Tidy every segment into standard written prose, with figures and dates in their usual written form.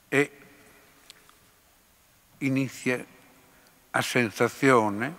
e inizia a sensazione,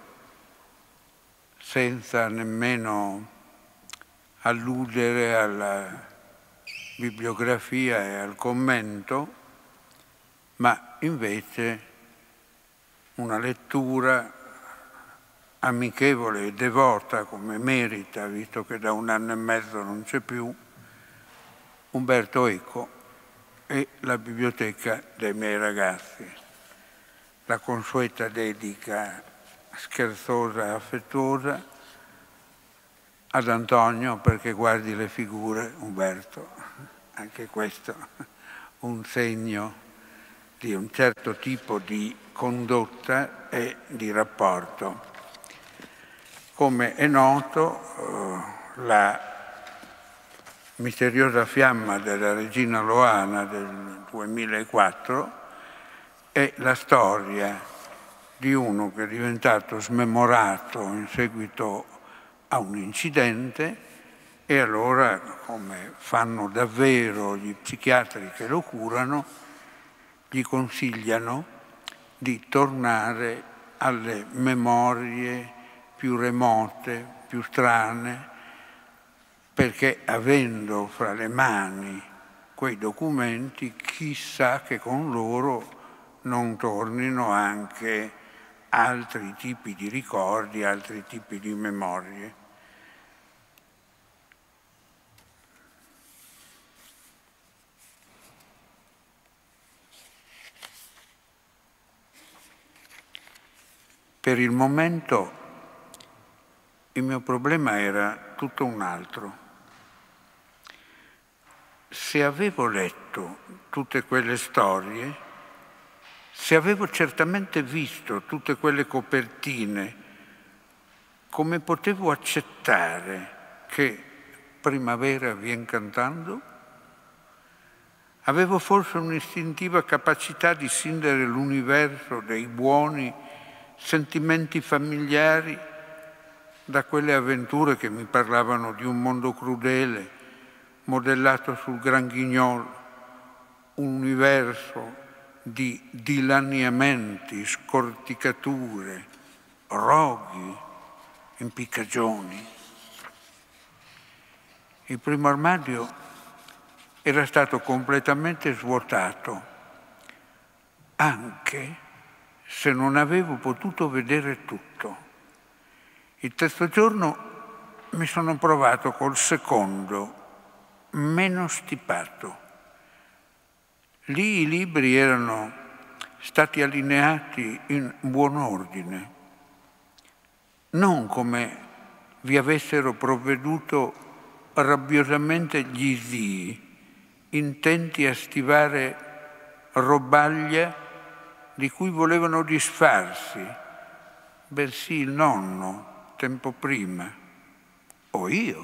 senza nemmeno alludere alla bibliografia e al commento, ma invece una lettura amichevole e devota, come merita, visto che da 1 anno e mezzo non c'è più, Umberto Eco e la biblioteca dei miei ragazzi. La consueta dedica scherzosa e affettuosa ad Antonio, perché guardi le figure, Umberto, anche questo un segno di un certo tipo di condotta e di rapporto. Come è noto, la misteriosa fiamma della regina Loana del 2004 è la storia di uno che è diventato smemorato in seguito a un incidente e allora, come fanno davvero gli psichiatri che lo curano, gli consigliano di tornare alle memorie più remote, più strane, perché avendo fra le mani quei documenti, chissà che con loro non tornino anche altri tipi di ricordi, altri tipi di memorie. Per il momento il mio problema era tutto un altro. Se avevo letto tutte quelle storie, se avevo certamente visto tutte quelle copertine, come potevo accettare che primavera vien cantando? Avevo forse un'istintiva capacità di scindere l'universo dei buoni sentimenti familiari da quelle avventure che mi parlavano di un mondo crudele, modellato sul Gran Guignol, un universo di dilaniamenti, scorticature, roghi, impiccagioni. Il primo armadio era stato completamente svuotato, anche se non avevo potuto vedere tutto. Il terzo giorno mi sono provato col secondo, meno stipato. Lì i libri erano stati allineati in buon ordine, non come vi avessero provveduto rabbiosamente gli zii, intenti a stivare robaglia di cui volevano disfarsi, bensì il nonno, tempo prima, o io.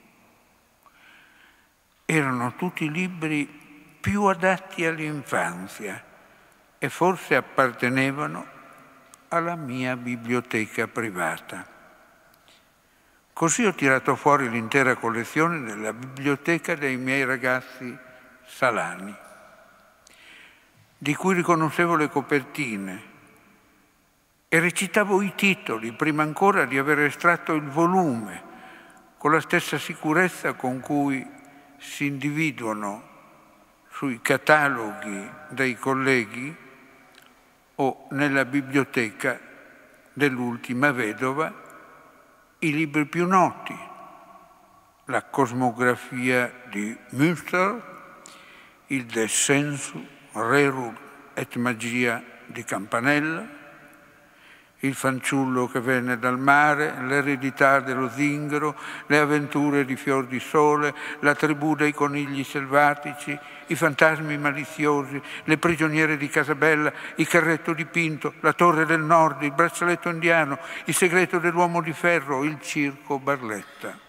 Erano tutti libri più adatti all'infanzia e forse appartenevano alla mia biblioteca privata. Così ho tirato fuori l'intera collezione della biblioteca dei miei ragazzi Salani, di cui riconoscevo le copertine e recitavo i titoli prima ancora di aver estratto il volume, con la stessa sicurezza con cui si individuano sui cataloghi dei colleghi o nella biblioteca dell'ultima vedova i libri più noti, la cosmografia di Münster, il De sensu rerum et magia di Campanella, il fanciullo che venne dal mare, l'eredità dello zingaro, le avventure di Fior di Sole, la tribù dei conigli selvatici, i fantasmi maliziosi, le prigioniere di Casabella, il carretto dipinto, la torre del nord, il braccialetto indiano, il segreto dell'uomo di ferro, il circo Barletta.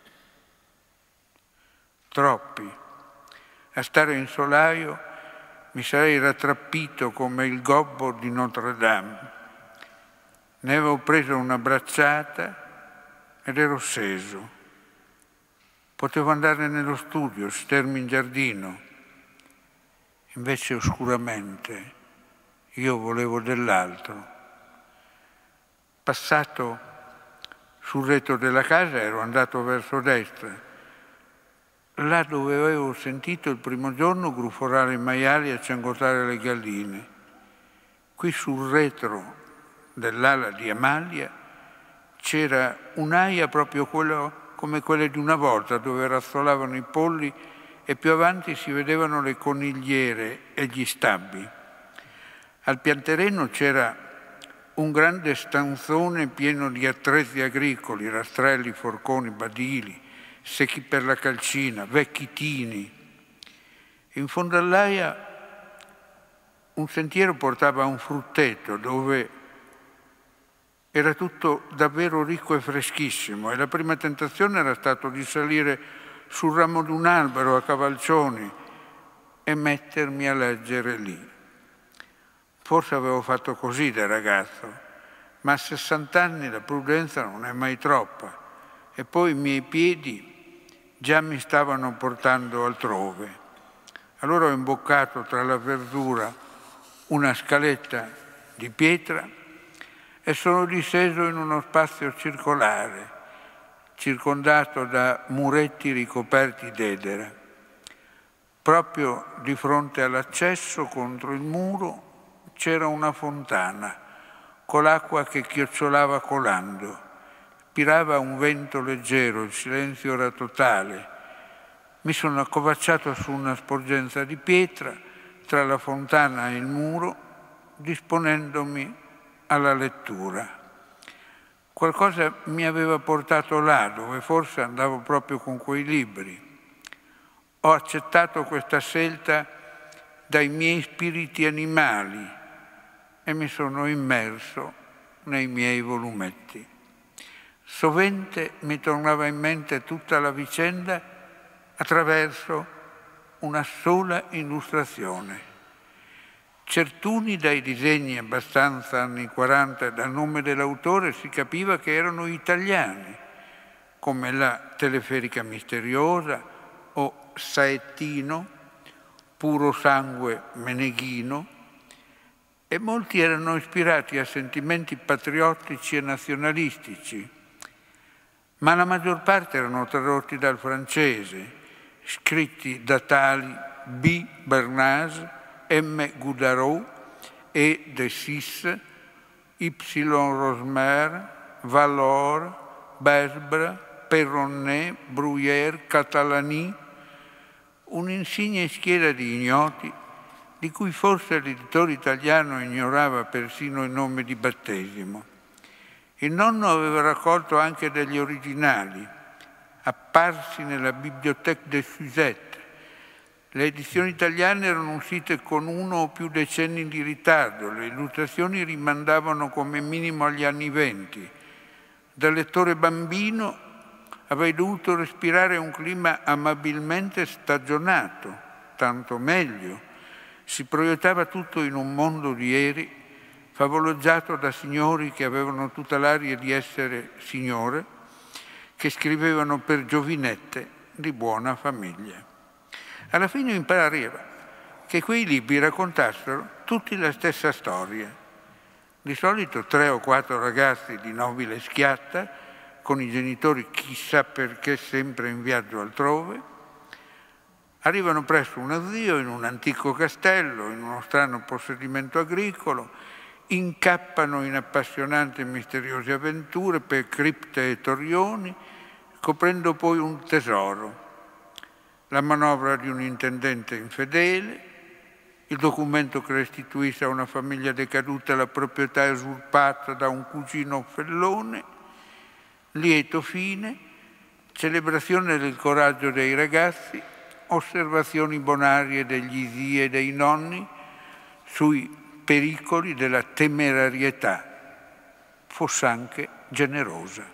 Troppi. A stare in solaio mi sarei rattrappito come il gobbo di Notre Dame. Ne avevo preso una bracciata ed ero sceso. Potevo andare nello studio, stermi in giardino. invece oscuramente io volevo dell'altro. Passato sul retro della casa ero andato verso destra, là dove avevo sentito il primo giorno gruforare i maiali e ciangottare le galline. Qui sul retro dell'ala di Amalia c'era un'aia proprio come quelle di una volta, dove razzolavano i polli e più avanti si vedevano le conigliere e gli stabbi. Al pianterreno c'era un grande stanzone pieno di attrezzi agricoli, rastrelli, forconi, badili, secchi per la calcina, vecchi tini. In fondo all'aia un sentiero portava a un frutteto dove era tutto davvero ricco e freschissimo, e la prima tentazione era stato di salire sul ramo di un albero a cavalcioni e mettermi a leggere lì. Forse avevo fatto così da ragazzo, ma a 60 anni la prudenza non è mai troppa, e poi i miei piedi già mi stavano portando altrove. Allora ho imboccato tra la verdura una scaletta di pietra e sono disceso in uno spazio circolare, circondato da muretti ricoperti d'edera. Proprio di fronte all'accesso, contro il muro, c'era una fontana con l'acqua che chiocciolava colando. Spirava un vento leggero, il silenzio era totale. Mi sono accovacciato su una sporgenza di pietra tra la fontana e il muro, disponendomi alla lettura. Qualcosa mi aveva portato là, dove forse andavo proprio con quei libri. Ho accettato questa scelta dai miei spiriti animali e mi sono immerso nei miei volumetti. Sovente mi tornava in mente tutta la vicenda attraverso una sola illustrazione. Certuni dai disegni abbastanza anni 40 e dal nome dell'autore si capiva che erano italiani, come la Teleferica misteriosa o Saettino, Puro sangue Meneghino, e molti erano ispirati a sentimenti patriottici e nazionalistici, ma la maggior parte erano tradotti dal francese, scritti da tali B. Bernays, M. Goudarot, E. de Sis, Y. Rosmer, Valor, Besbre, Perronnet, Bruyère, Catalani, un'insigne schiera di ignoti di cui forse l'editore italiano ignorava persino il nome di battesimo. Il nonno aveva raccolto anche degli originali, apparsi nella Bibliothèque de Suzette. Le edizioni italiane erano uscite con 1 o più decenni di ritardo, le illustrazioni rimandavano come minimo agli anni '20. Da lettore bambino avrei dovuto respirare un clima amabilmente stagionato, tanto meglio. Si proiettava tutto in un mondo di ieri, favoleggiato da signori che avevano tutta l'aria di essere signore, che scrivevano per giovinette di buona famiglia. Alla fine impareva che quei libri raccontassero tutti la stessa storia. Di solito 3 o 4 ragazzi di nobile schiatta, con i genitori chissà perché sempre in viaggio altrove, arrivano presso uno zio in un antico castello, in uno strano possedimento agricolo, incappano in appassionanti e misteriose avventure per cripte e torrioni, scoprendo poi un tesoro, la manovra di un intendente infedele, il documento che restituisce a una famiglia decaduta la proprietà usurpata da un cugino fellone, lieto fine, celebrazione del coraggio dei ragazzi, osservazioni bonarie degli zii e dei nonni sui pericoli della temerarietà, foss'anche generosa.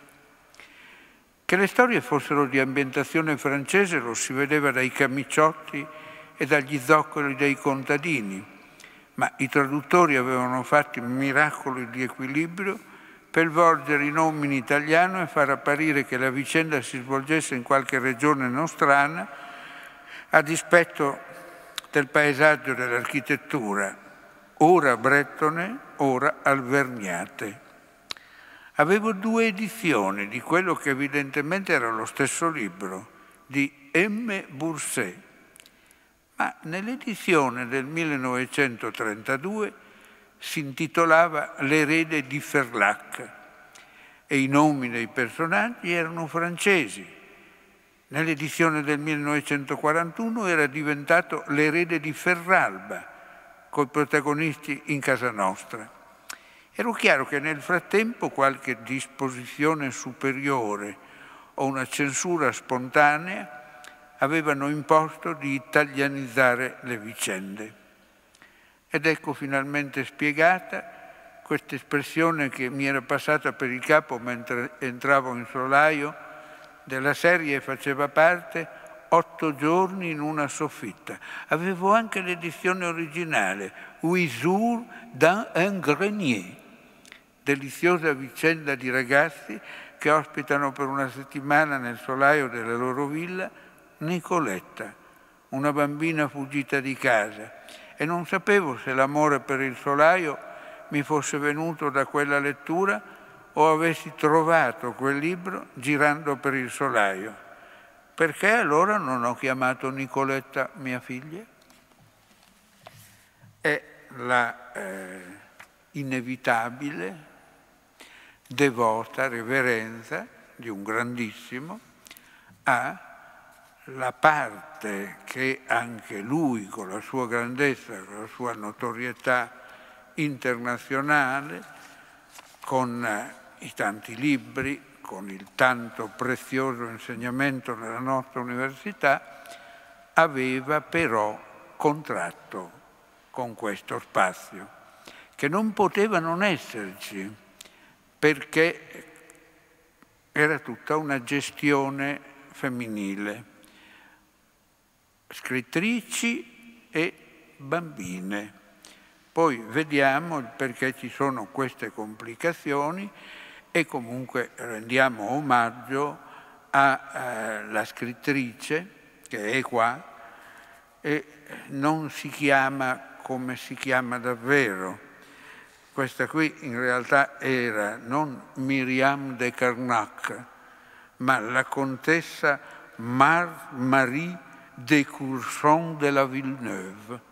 Che le storie fossero di ambientazione francese lo si vedeva dai camiciotti e dagli zoccoli dei contadini, ma i traduttori avevano fatto miracoli di equilibrio per volgere i nomi in italiano e far apparire che la vicenda si svolgesse in qualche regione nostrana, a dispetto del paesaggio e dell'architettura, ora Brettone, ora Alvergnate. Avevo 2 edizioni di quello che evidentemente era lo stesso libro, di M. Bourset, ma nell'edizione del 1932 si intitolava L'erede di Ferlac e i nomi dei personaggi erano francesi. Nell'edizione del 1941 era diventato L'erede di Ferralba, coi protagonisti in casa nostra. Era chiaro che nel frattempo qualche disposizione superiore o una censura spontanea avevano imposto di italianizzare le vicende. Ed ecco finalmente spiegata questa espressione che mi era passata per il capo mentre entravo in solaio, della serie faceva parte 8 giorni in una soffitta. Avevo anche l'edizione originale, 8 jours dans un grenier, deliziosa vicenda di ragazzi che ospitano per una settimana nel solaio della loro villa Nicoletta, una bambina fuggita di casa, e non sapevo se l'amore per il solaio mi fosse venuto da quella lettura o avessi trovato quel libro girando per il solaio. Perché allora non ho chiamato Nicoletta mia figlia? È la inevitabile, devota reverenza di un grandissimo alla parte che anche lui, con la sua grandezza, con la sua notorietà internazionale, con i tanti libri, con il tanto prezioso insegnamento nella nostra università, aveva però contratto con questo spazio, che non poteva non esserci, perché era tutta una gestione femminile, scrittrici e bambine. Poi vediamo il perché ci sono queste complicazioni e comunque rendiamo omaggio alla scrittrice che è qua e non si chiama come si chiama davvero. Questa qui in realtà era non Myriam de Carnac, ma la contessa Marie de Courson de la Villeneuve,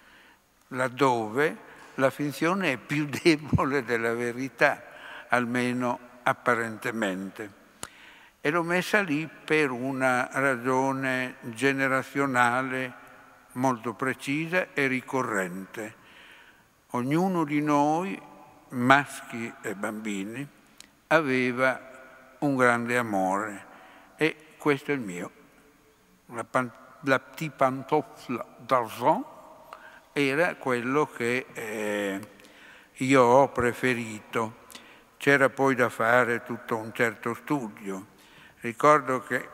laddove la finzione è più debole della verità, almeno apparentemente. E l'ho messa lì per una ragione generazionale molto precisa e ricorrente. Ognuno di noi, maschi e bambini, aveva un grande amore e questo è il mio. La petite pantoufle d'argent era quello che io ho preferito. C'era poi da fare tutto un certo studio. Ricordo che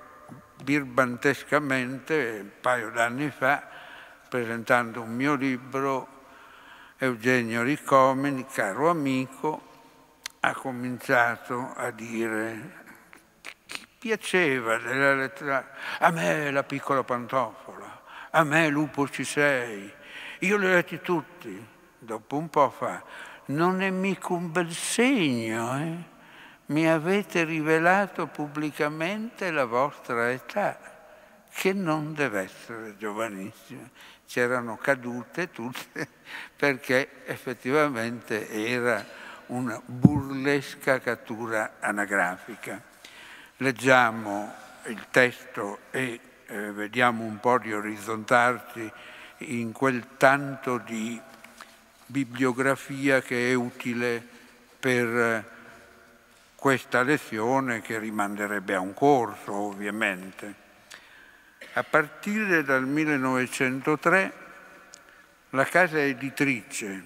birbantescamente, un paio d'anni fa, presentando un mio libro, Eugenio Ricomini, caro amico, ha cominciato a dire: chi piaceva della letteratura? A me La piccola pantofola, a me Lupo ci sei, io li ho letti tutti. Dopo un po' fa: non è mica un bel segno, eh? Mi avete rivelato pubblicamente la vostra età, che non deve essere giovanissima. C'erano cadute tutte perché effettivamente era una burlesca cattura anagrafica. Leggiamo il testo e vediamo un po' di orizzontarci in quel tanto di bibliografia che è utile per questa lezione, che rimanderebbe a un corso ovviamente. A partire dal 1903 la casa editrice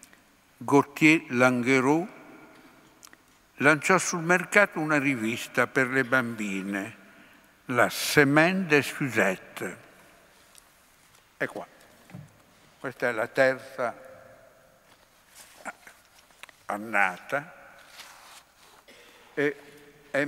Gauthier-Languereau lanciò sul mercato una rivista per le bambine, la Semaine des Suzettes. È qua. Questa è la terza annata e è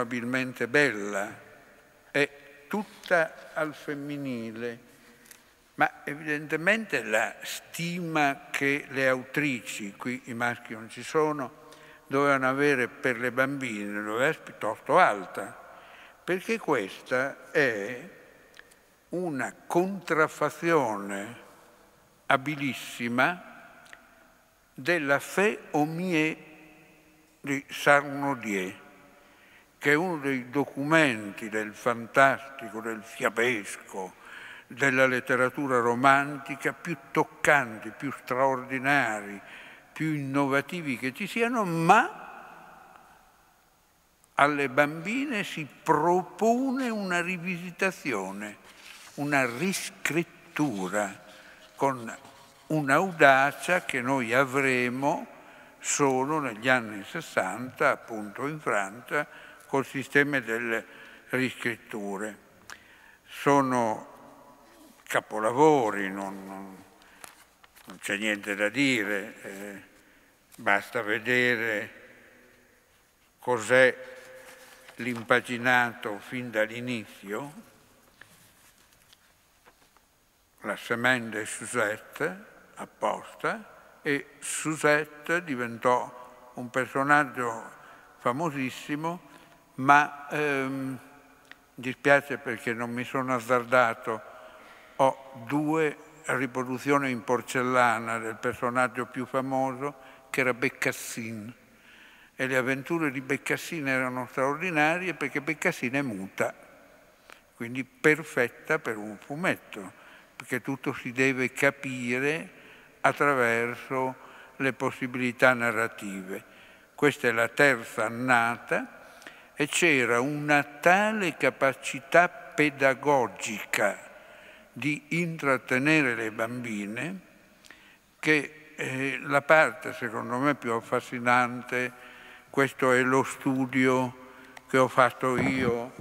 memorabilmente bella, è tutta al femminile, Ma evidentemente la stima che le autrici, qui i maschi non ci sono, dovevano avere per le bambine doveva essere piuttosto alta, perché questa è una contraffazione abilissima della Fait Homier di Sarnodier, che è uno dei documenti del fantastico, del fiabesco, della letteratura romantica più toccanti, più straordinari, più innovativi che ci siano, ma alle bambine si propone una rivisitazione, una riscrittura, con un'audacia che noi avremo solo negli anni 60, appunto in Francia, col sistema delle riscritture. Sono capolavori, non c'è niente da dire, basta vedere cos'è l'impaginato fin dall'inizio, la Semaine de Suzette, apposta, e Suzette diventò un personaggio famosissimo, ma dispiace perché non mi sono azzardato, ho 2 riproduzioni in porcellana del personaggio più famoso, che era Bécassine, e le avventure di Bécassine erano straordinarie perché Bécassine è muta, quindi perfetta per un fumetto, perché tutto si deve capire attraverso le possibilità narrative. Questa è la terza annata e c'era una tale capacità pedagogica di intrattenere le bambine che la parte, secondo me, più affascinante, questo è lo studio che ho fatto io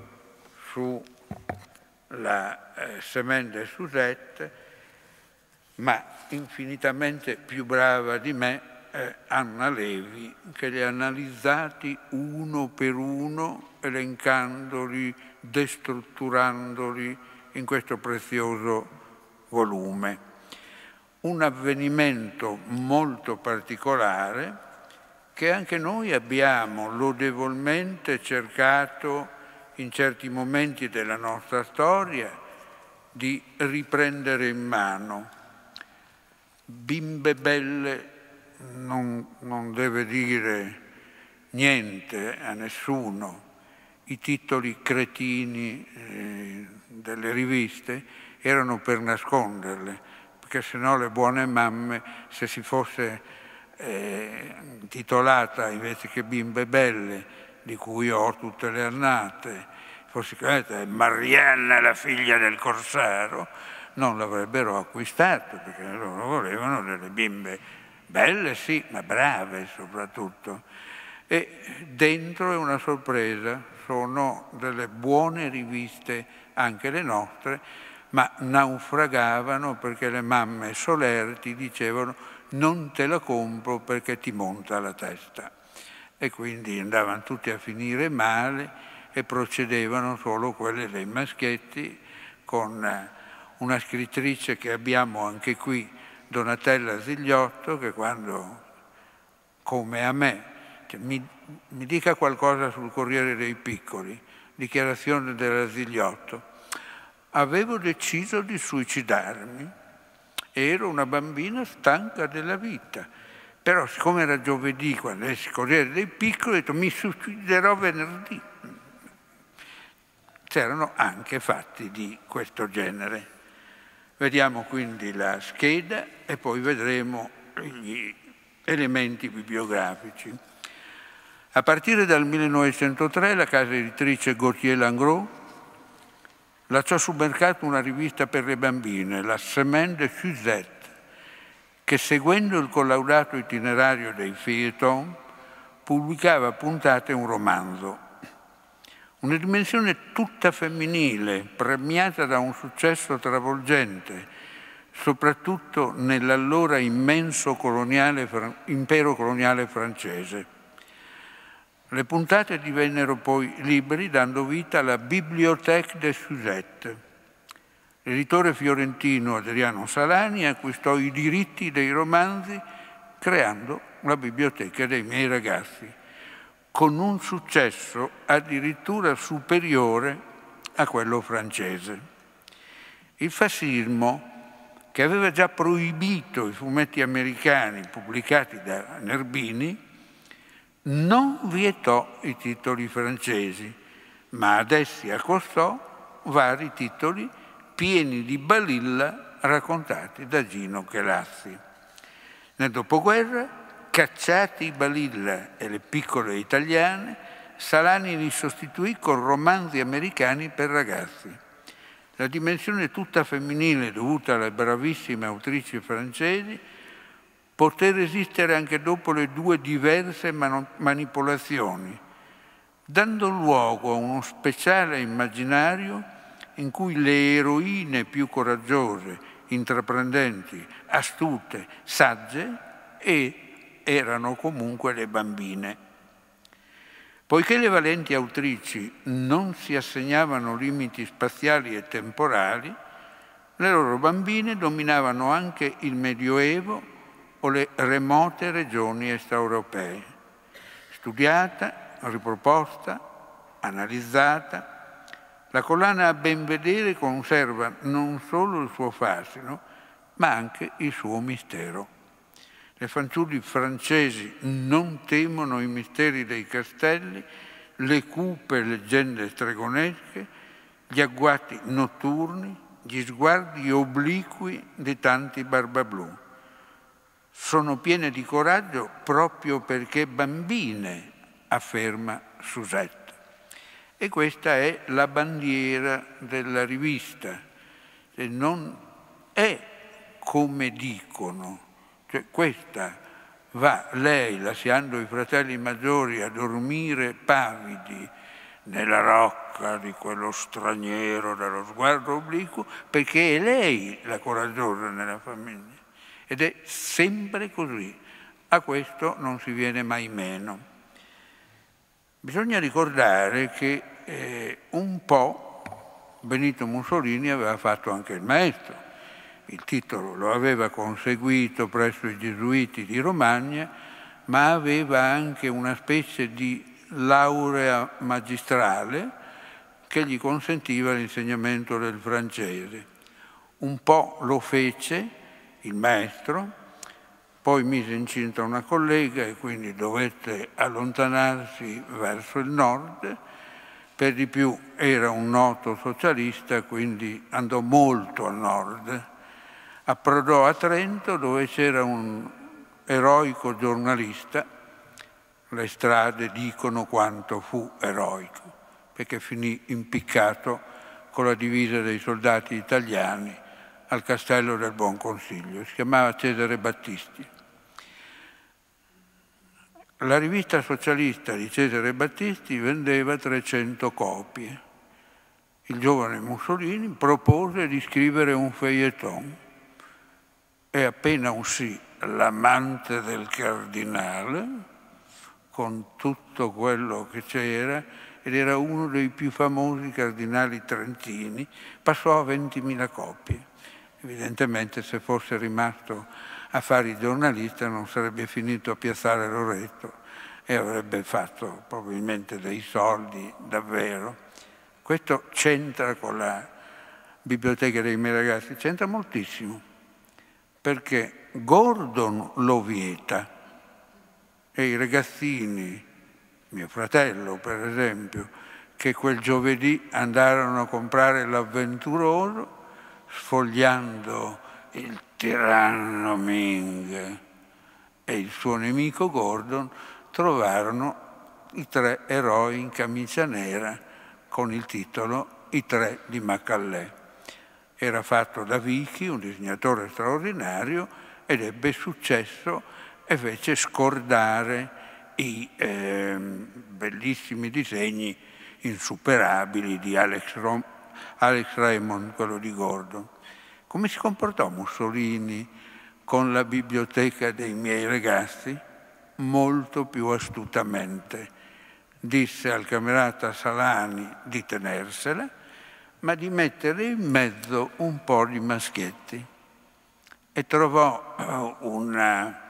sulla Semaine de Suzette, ma infinitamente più brava di me è Anna Levi, che li ha analizzati uno per uno, elencandoli, destrutturandoli in questo prezioso volume. Un avvenimento molto particolare che anche noi abbiamo lodevolmente cercato in certi momenti della nostra storia di riprendere in mano. Bimbe belle non deve dire niente a nessuno. I titoli cretini delle riviste erano per nasconderle, perché sennò le buone mamme, se si fosse titolata invece che Bimbe belle, di cui ho tutte le annate, fosse chiamata Marianna, la figlia del corsaro, non l'avrebbero acquistato, perché loro volevano delle bimbe belle, sì, ma brave soprattutto. E dentro è una sorpresa, sono delle buone riviste, anche le nostre, ma naufragavano perché le mamme solerti dicevano non te la compro perché ti monta la testa. E quindi andavano tutti a finire male e procedevano solo quelle dei maschietti, con una scrittrice che abbiamo anche qui, Donatella Zigliotto, che quando, come a me, mi dica qualcosa sul Corriere dei Piccoli, dichiarazione della Zigliotto, avevo deciso di suicidarmi, ero una bambina stanca della vita, però siccome era giovedì quando esce il Corriere dei Piccoli, ho detto mi suiciderò venerdì. C'erano anche fatti di questo genere. Vediamo quindi la scheda e poi vedremo gli elementi bibliografici. A partire dal 1903 la casa editrice Gauthier-Langros lasciò sul mercato una rivista per le bambine, la Semaine de Suzette, che seguendo il collaudato itinerario dei feuilleton pubblicava a puntate un romanzo. Una dimensione tutta femminile, premiata da un successo travolgente, soprattutto nell'allora immenso impero coloniale francese. Le puntate divennero poi libri, dando vita alla Bibliothèque de Suzette. L'editore fiorentino Adriano Salani acquistò i diritti dei romanzi creando la biblioteca dei miei ragazzi, con un successo addirittura superiore a quello francese. Il fascismo, che aveva già proibito i fumetti americani pubblicati da Nerbini, non vietò i titoli francesi, ma ad essi accostò vari titoli pieni di balilla raccontati da Gino Chelassi. Nel dopoguerra, cacciati i balilla e le piccole italiane, Salani li sostituì con romanzi americani per ragazzi. La dimensione tutta femminile dovuta alle bravissime autrici francesi poté resistere anche dopo le due diverse manipolazioni, dando luogo a uno speciale immaginario in cui le eroine più coraggiose, intraprendenti, astute, sagge erano comunque le bambine. Poiché le valenti autrici non si assegnavano limiti spaziali e temporali, le loro bambine dominavano anche il Medioevo o le remote regioni extraeuropee. Studiata, riproposta, analizzata, la collana a ben vedere conserva non solo il suo fascino, ma anche il suo mistero. Le fanciulli francesi non temono i misteri dei castelli, le cupe leggende stregonesche, gli agguati notturni, gli sguardi obliqui di tanti barbablù. Sono piene di coraggio proprio perché bambine, afferma Suzette. E questa è la bandiera della rivista. E non è come dicono. Cioè, questa va lei, lasciando i fratelli maggiori a dormire pavidi nella rocca di quello straniero dallo sguardo obliquo, perché è lei la coraggiosa nella famiglia. Ed è sempre così. A questo non si viene mai meno. Bisogna ricordare che un po' Benito Mussolini aveva fatto anche il maestro. Il titolo lo aveva conseguito presso i gesuiti di Romagna, ma aveva anche una specie di laurea magistrale che gli consentiva l'insegnamento del francese. Un po' lo fece il maestro, poi mise incinta una collega e quindi dovette allontanarsi verso il nord. Per di più era un noto socialista, quindi andò molto al nord. Approdò a Trento, dove c'era un eroico giornalista. Le strade dicono quanto fu eroico, perché finì impiccato con la divisa dei soldati italiani al Castello del Buon Consiglio. Si chiamava Cesare Battisti. La rivista socialista di Cesare Battisti vendeva 300 copie. Il giovane Mussolini propose di scrivere un feuilleton e appena uscì L'amante del cardinale, con tutto quello che c'era, ed era uno dei più famosi cardinali trentini, passò a 20.000 copie. Evidentemente se fosse rimasto a fare il giornalista non sarebbe finito a Piazzale Loreto e avrebbe fatto probabilmente dei soldi davvero. Questo c'entra con la biblioteca dei miei ragazzi, c'entra moltissimo, perché Gordon lo vieta e i ragazzini, mio fratello per esempio, che quel giovedì andarono a comprare l'Avventuroso, sfogliando il tiranno Ming e il suo nemico Gordon, trovarono i 3 eroi in camicia nera con il titolo I 3 di Macaulay. Era fatto da Vichi, un disegnatore straordinario, ed ebbe successo e fece scordare i bellissimi disegni insuperabili di Alex Raymond, quello di Gordon. Come si comportò Mussolini con la biblioteca dei miei ragazzi? Molto più astutamente. Disse al camerata Salani di tenersela, ma di mettere in mezzo un po' di maschietti. E trovò una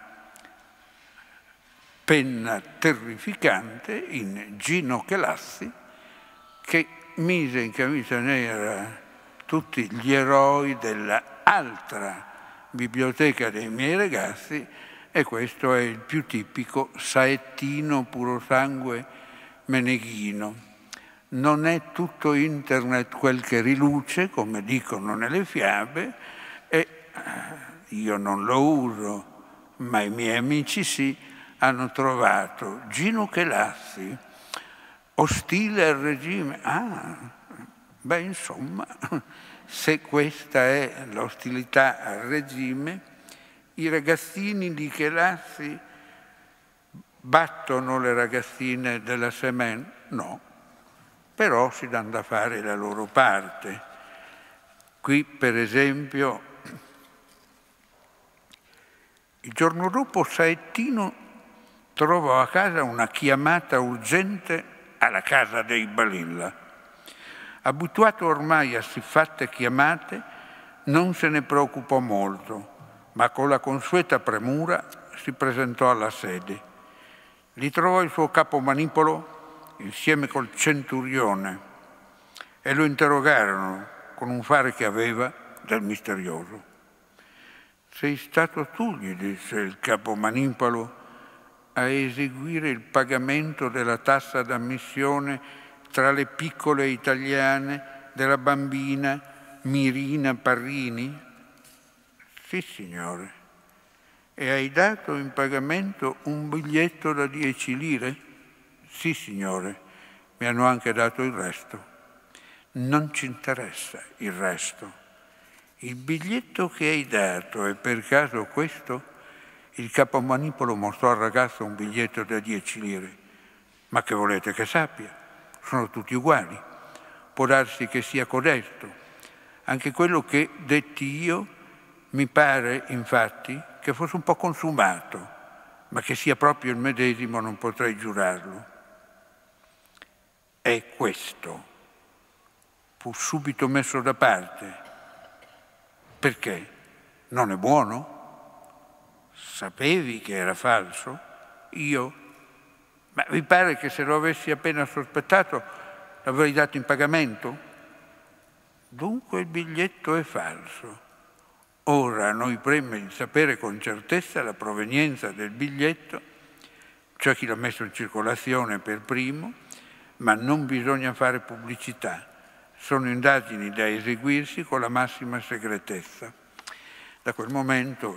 penna terrificante in Gino Chelassi, che mise in camicia nera tutti gli eroi dell'altra biblioteca dei miei ragazzi, e questo è il più tipico saettino puro sangue meneghino. Non è tutto internet quel che riluce, come dicono nelle fiabe, e io non lo uso, ma i miei amici sì, hanno trovato Gino Chelassi, ostile al regime. Beh, insomma, se questa è l'ostilità al regime, i ragazzini di Chelassi battono le ragazzine della Semen? No, però si danno da fare la loro parte. Qui, per esempio, il giorno dopo Saettino trovò a casa una chiamata urgente alla casa dei Balilla. Abituato ormai a siffatte chiamate, non se ne preoccupò molto, ma con la consueta premura si presentò alla sede. Lì trovò il suo capo manipolo insieme col centurione e lo interrogarono con un fare che aveva del misterioso. «Sei stato tu», gli disse il capo manipolo, «a eseguire il pagamento della tassa d'ammissione tra le piccole italiane della bambina Mirina Parrini?» «Sì, signore». «E hai dato in pagamento un biglietto da 10 lire?» «Sì, signore, mi hanno anche dato il resto». «Non ci interessa il resto. Il biglietto che hai dato è per caso questo?» Il capomanipolo mostrò al ragazzo un biglietto da 10 lire. «Ma che volete che sappia? Sono tutti uguali. Può darsi che sia codesto. Anche quello che detti io mi pare, infatti, che fosse un po' consumato, ma che sia proprio il medesimo non potrei giurarlo». «È questo». Fu subito messo da parte. «Perché? Non è buono? Sapevi che era falso?» «Io? Ma vi pare che se lo avessi appena sospettato l'avrei dato in pagamento?» «Dunque il biglietto è falso. Ora a noi preme di sapere con certezza la provenienza del biglietto, cioè chi l'ha messo in circolazione per primo, ma non bisogna fare pubblicità. Sono indagini da eseguirsi con la massima segretezza». Da quel momento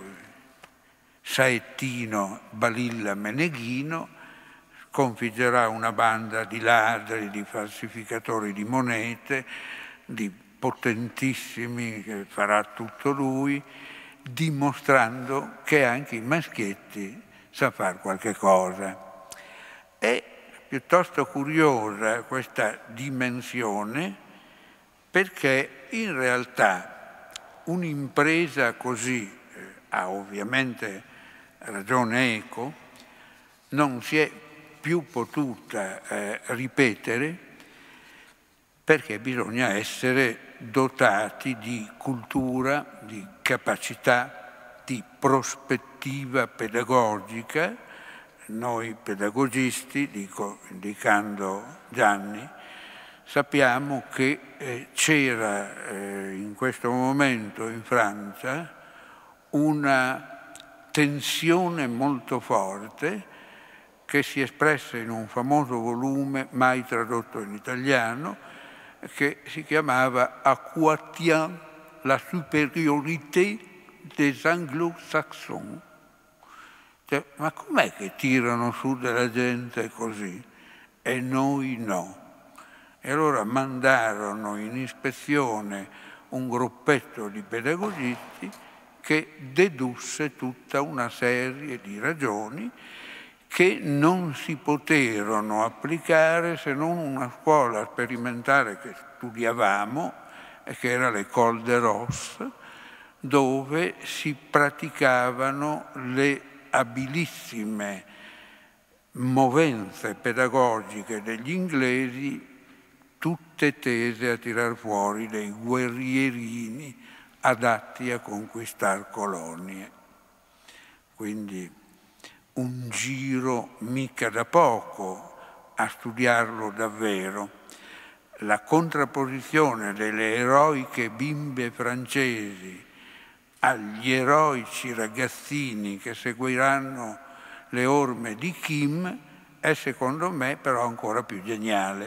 Saettino Balilla Meneghino sconfiggerà una banda di ladri, di falsificatori di monete, di potentissimi, che farà tutto lui, dimostrando che anche i maschietti sa fare qualche cosa. È piuttosto curiosa questa dimensione, perché in realtà un'impresa così, ha ovviamente ragione Eco, non si è più potuta ripetere, perché bisogna essere dotati di cultura, di capacità, di prospettiva pedagogica. Noi pedagogisti, dico indicando Gianni, sappiamo che c'era in questo momento in Francia una tensione molto forte che si espresse in un famoso volume mai tradotto in italiano che si chiamava «À quoi tient la supériorité des anglo-saxons?» Cioè, ma com'è che tirano su della gente così e noi no? E allora mandarono in ispezione un gruppetto di pedagogisti che dedusse tutta una serie di ragioni che non si poterono applicare se non una scuola sperimentale che studiavamo, e che era l'École de Rosse, dove si praticavano le abilissime movenze pedagogiche degli inglesi tutte tese a tirar fuori dei guerrierini adatti a conquistar colonie. Quindi un giro mica da poco a studiarlo davvero. La contrapposizione delle eroiche bimbe francesi agli eroici ragazzini che seguiranno le orme di Kim è secondo me però ancora più geniale,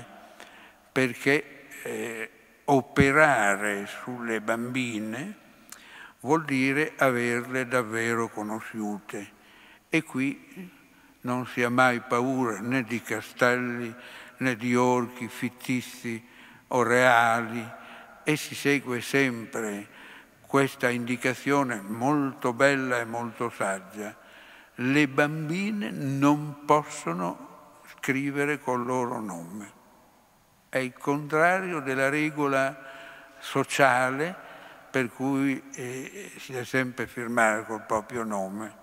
perché operare sulle bambine vuol dire averle davvero conosciute, e qui non si ha mai paura né di castelli né di orchi fittizi o reali, e si segue sempre questa indicazione molto bella e molto saggia: le bambine non possono scrivere col loro nome. È il contrario della regola sociale per cui si deve sempre firmare col proprio nome.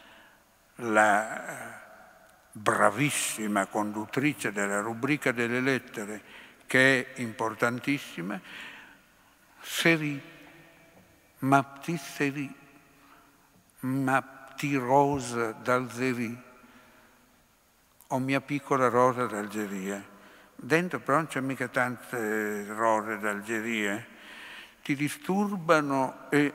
La bravissima conduttrice della rubrica delle lettere, che è importantissima, Seri, ma p'ti Seri, ma p'ti Rosa d'Algerie, o mia piccola Rosa d'Algeria. Dentro però non c'è mica tante rose d'Algeria, ti disturbano e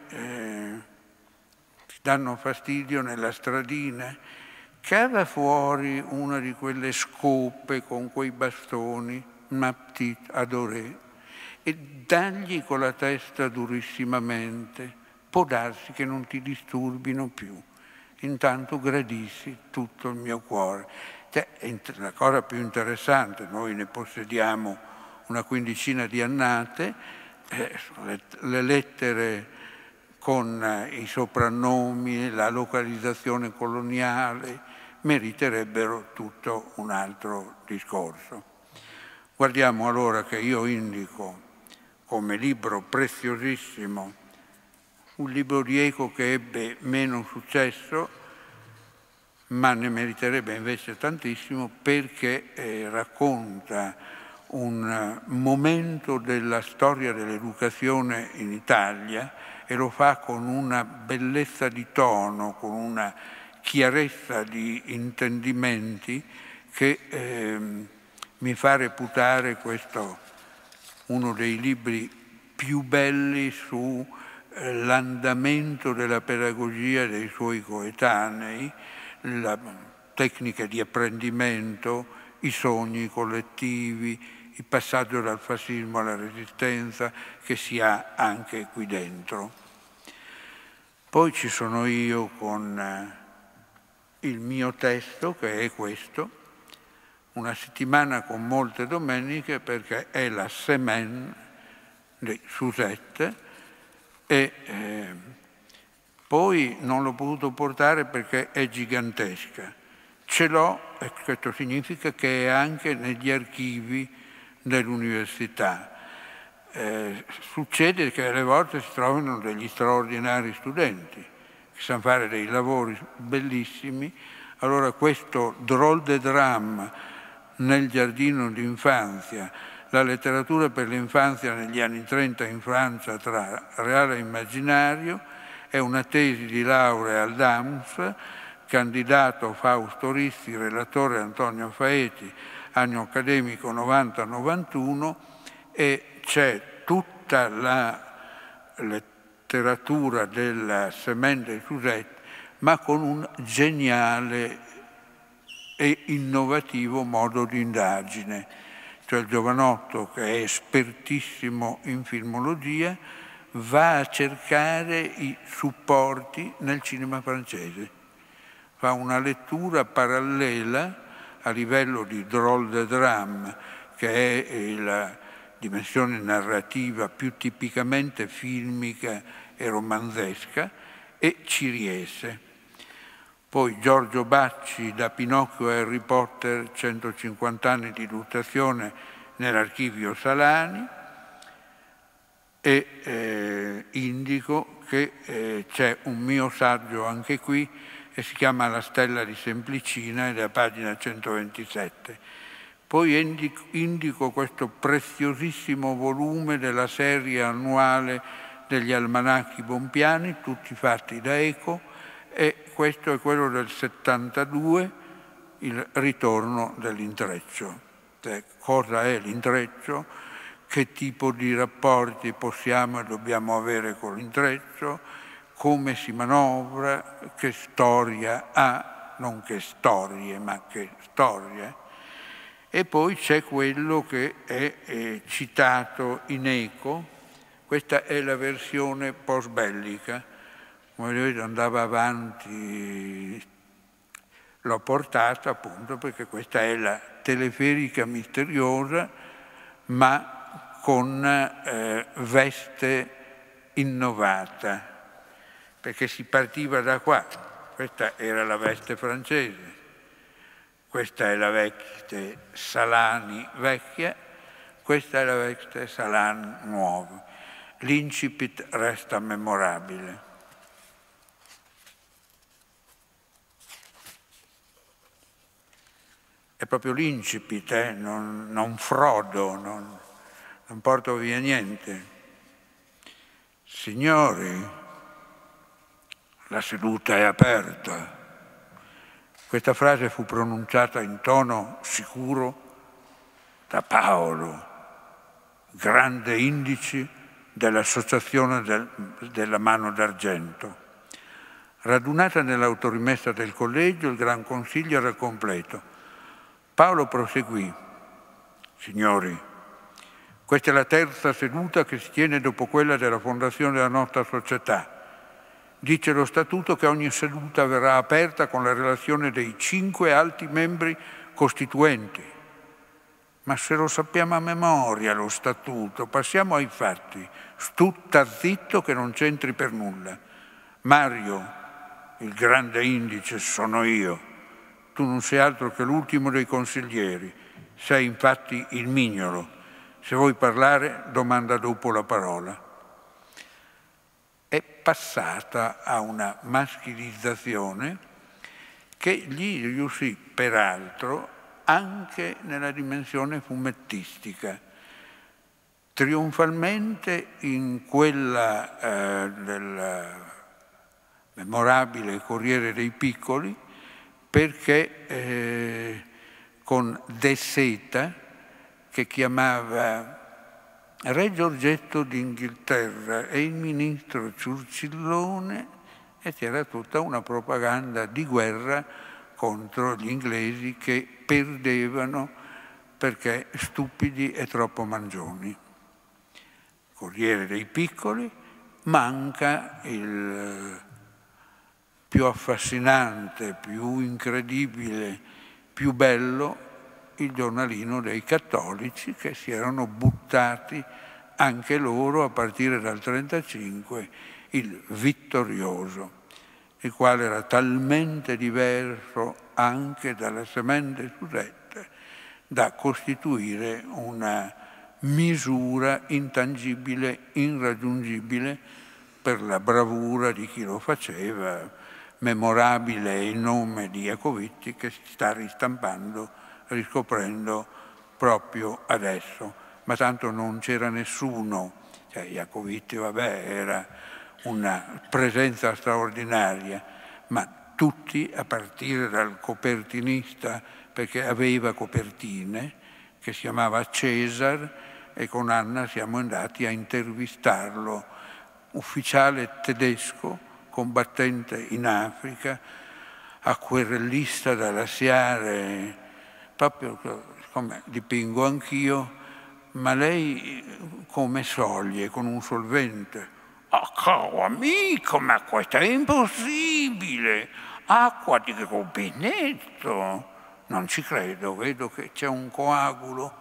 ti danno fastidio nella stradina. Cava fuori una di quelle scope con quei bastoni, ma petite adorée, e dagli con la testa durissimamente. Può darsi che non ti disturbino più, intanto gradissi tutto il mio cuore. La cosa più interessante, noi ne possediamo una quindicina di annate, le lettere con i soprannomi, la localizzazione coloniale, meriterebbero tutto un altro discorso. Guardiamo allora che io indico come libro preziosissimo un libro di Eco che ebbe meno successo, ma ne meriterebbe invece tantissimo, perché racconta un momento della storia dell'educazione in Italia e lo fa con una bellezza di tono, con una chiarezza di intendimenti che mi fa reputare questo uno dei libri più belli sull'andamento della pedagogia dei suoi coetanei, la tecnica di apprendimento, i sogni collettivi, il passaggio dal fascismo alla resistenza che si ha anche qui dentro. Poi ci sono io con il mio testo, che è questo, una settimana con molte domeniche, perché è la Semaine di Suzette, e poi non l'ho potuto portare perché è gigantesca. Ce l'ho, e questo significa che è anche negli archivi dell'università. Succede che alle volte si trovano degli straordinari studenti che sanno fare dei lavori bellissimi. Allora questo Drôle de drame nel giardino d'infanzia, la letteratura per l'infanzia negli anni 30 in Francia tra reale e immaginario, è una tesi di laurea al DAMS, candidato Fausto Rizzi, relatore Antonio Faeti, anno accademico 90-91, e c'è tutta la letteratura della Semaine de Suzette, ma con un geniale e innovativo modo di indagine. Cioè il giovanotto, che è espertissimo in filmologia, va a cercare i supporti nel cinema francese. Fa una lettura parallela a livello di Drôle de drame, che è la dimensione narrativa più tipicamente filmica e romanzesca, e ci riesce. Poi Giorgio Bacci, da Pinocchio a Harry Potter, 150 anni di illustrazione nell'archivio Salani, e indico che c'è un mio saggio anche qui, che si chiama La stella di Semplicina, ed è a pagina 127. Poi indico questo preziosissimo volume della serie annuale degli almanacchi bompiani, tutti fatti da Eco, e questo è quello del 72, il ritorno dell'intreccio. Cioè, cosa è l'intreccio? Che tipo di rapporti possiamo e dobbiamo avere con l'intreccio? Come si manovra? Che storia ha? Non che storie, ma che storie. E poi c'è quello che è citato in Eco, questa è la versione post-bellica, come vedete andava avanti, l'ho portata appunto perché questa è la teleferica misteriosa, ma con veste innovata, perché si partiva da qua, questa era la veste francese. Questa è la veste Salani vecchia, questa è la veste Salani nuova. L'incipit resta memorabile. È proprio l'incipit, non Frodo, non porto via niente. Signori, la seduta è aperta. Questa frase fu pronunciata in tono sicuro da Paolo, grande indice dell'Associazione della Mano d'Argento. Radunata nell'autorimessa del collegio, il Gran Consiglio era completo. Paolo proseguì: signori, questa è la terza seduta che si tiene dopo quella della fondazione della nostra società. Dice lo Statuto che ogni seduta verrà aperta con la relazione dei 5 alti membri costituenti. Ma se lo sappiamo a memoria lo Statuto, passiamo ai fatti. Stutta zitto che non c'entri per nulla. Mario, il grande indice, sono io. Tu non sei altro che l'ultimo dei consiglieri. Sei infatti il mignolo. Se vuoi parlare, domanda dopo la parola. È passata a una maschilizzazione che gli riuscì peraltro anche nella dimensione fumettistica. Trionfalmente in quella del memorabile Corriere dei Piccoli, perché con De Seta, che chiamava Re Giorgetto d'Inghilterra e il ministro Ciurcillone, e c'era tutta una propaganda di guerra contro gli inglesi che perdevano perché stupidi e troppo mangioni. Corriere dei Piccoli, manca il più affascinante, più incredibile, più bello, il giornalino dei cattolici che si erano buttati anche loro a partire dal 1935, il Vittorioso, il quale era talmente diverso anche dalle semente suddette da costituire una misura intangibile, irraggiungibile per la bravura di chi lo faceva. Memorabile è il nome di Iacovitti che si sta ristampando, riscoprendo proprio adesso, ma tanto non c'era nessuno, cioè Iacovitti vabbè era una presenza straordinaria, ma tutti a partire dal copertinista, perché aveva copertine, che si chiamava Cesar, e con Anna siamo andati a intervistarlo, ufficiale tedesco, combattente in Africa, acquerellista da lasciare, proprio come dipingo anch'io, ma lei come soglie, con un solvente. Ah, caro amico, ma questo è impossibile! Acqua di rubinetto! Non ci credo, vedo che c'è un coagulo.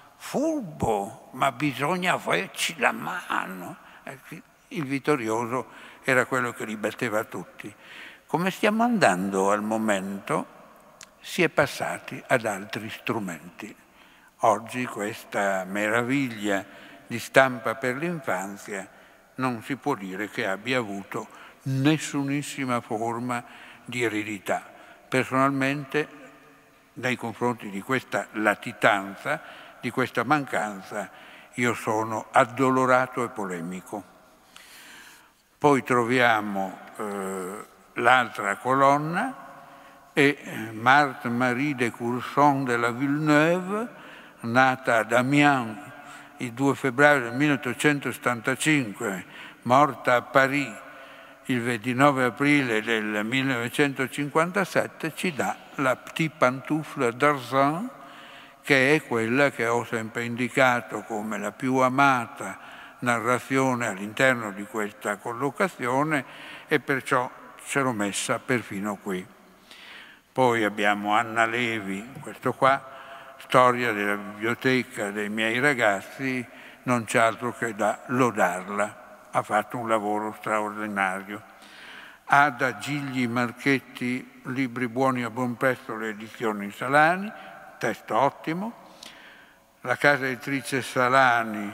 Furbo, ma bisogna averci la mano. Il Vittorioso era quello che li batteva tutti. Come stiamo andando al momento, si è passati ad altri strumenti. Oggi questa meraviglia di stampa per l'infanzia non si può dire che abbia avuto nessunissima forma di eredità. Personalmente nei confronti di questa latitanza, di questa mancanza, io sono addolorato e polemico. Poi troviamo l'altra colonna, e Marthe Marie de Courson de la Villeneuve, nata ad Amiens il 2 febbraio del 1875, morta a Parigi il 29 aprile del 1957, ci dà la Petite Pantoufle d'Argent, che è quella che ho sempre indicato come la più amata narrazione all'interno di questa collocazione, e perciò ce l'ho messa perfino qui. Poi abbiamo Anna Levi, questo qua, Storia della biblioteca dei miei ragazzi, non c'è altro che da lodarla, ha fatto un lavoro straordinario. Ada Gigli Marchetti, Libri buoni a buon prezzo, le edizioni Salani, testo ottimo. La casa editrice Salani,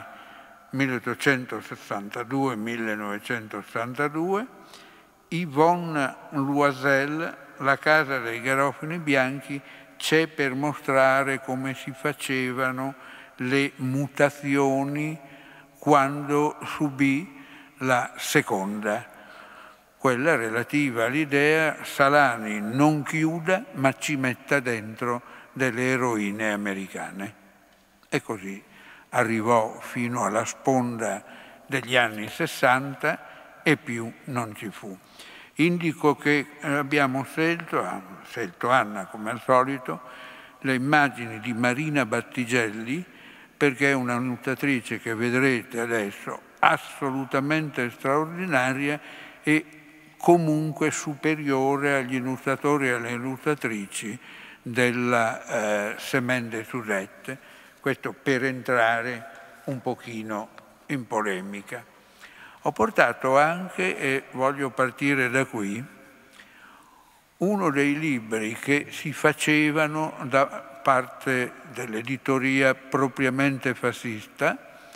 1862-1962. Yvonne Loisel, La casa dei garofani bianchi, c'è per mostrare come si facevano le mutazioni quando subì la seconda, quella relativa all'idea Salani non chiuda ma ci metta dentro delle eroine americane. E così arrivò fino alla sponda degli anni 60 e più non ci fu. Indico che abbiamo scelto, Anna come al solito, le immagini di Marina Battigelli, perché è una nuttatrice che vedrete adesso assolutamente straordinaria e comunque superiore agli illustratori e alle illustratrici della Semaine des Suzette, questo per entrare un pochino in polemica. Ho portato anche, e voglio partire da qui, uno dei libri che si facevano da parte dell'editoria propriamente fascista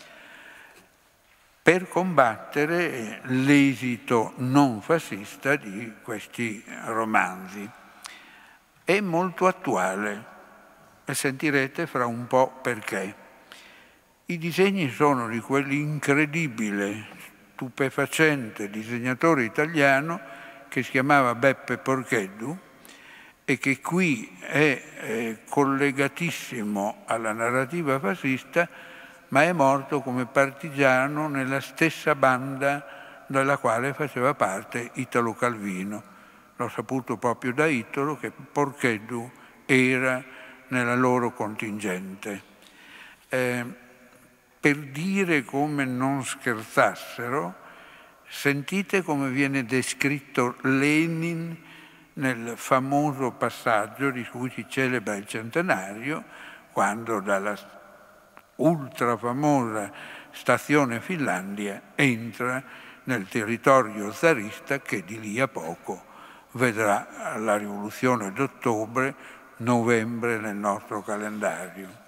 per combattere l'esito non fascista di questi romanzi. È molto attuale e sentirete fra un po' perché. I disegni sono di quell'incredibile, stupefacente disegnatore italiano che si chiamava Beppe Porcheddu e che qui è collegatissimo alla narrativa fascista, ma è morto come partigiano nella stessa banda dalla quale faceva parte Italo Calvino. L'ho saputo proprio da Italo che Porcheddu era nella loro contingente. Per dire come non scherzassero, sentite come viene descritto Lenin nel famoso passaggio di cui si celebra il centenario, quando dalla ultra famosa stazione Finlandia entra nel territorio zarista che di lì a poco vedrà la rivoluzione d'ottobre, novembre nel nostro calendario.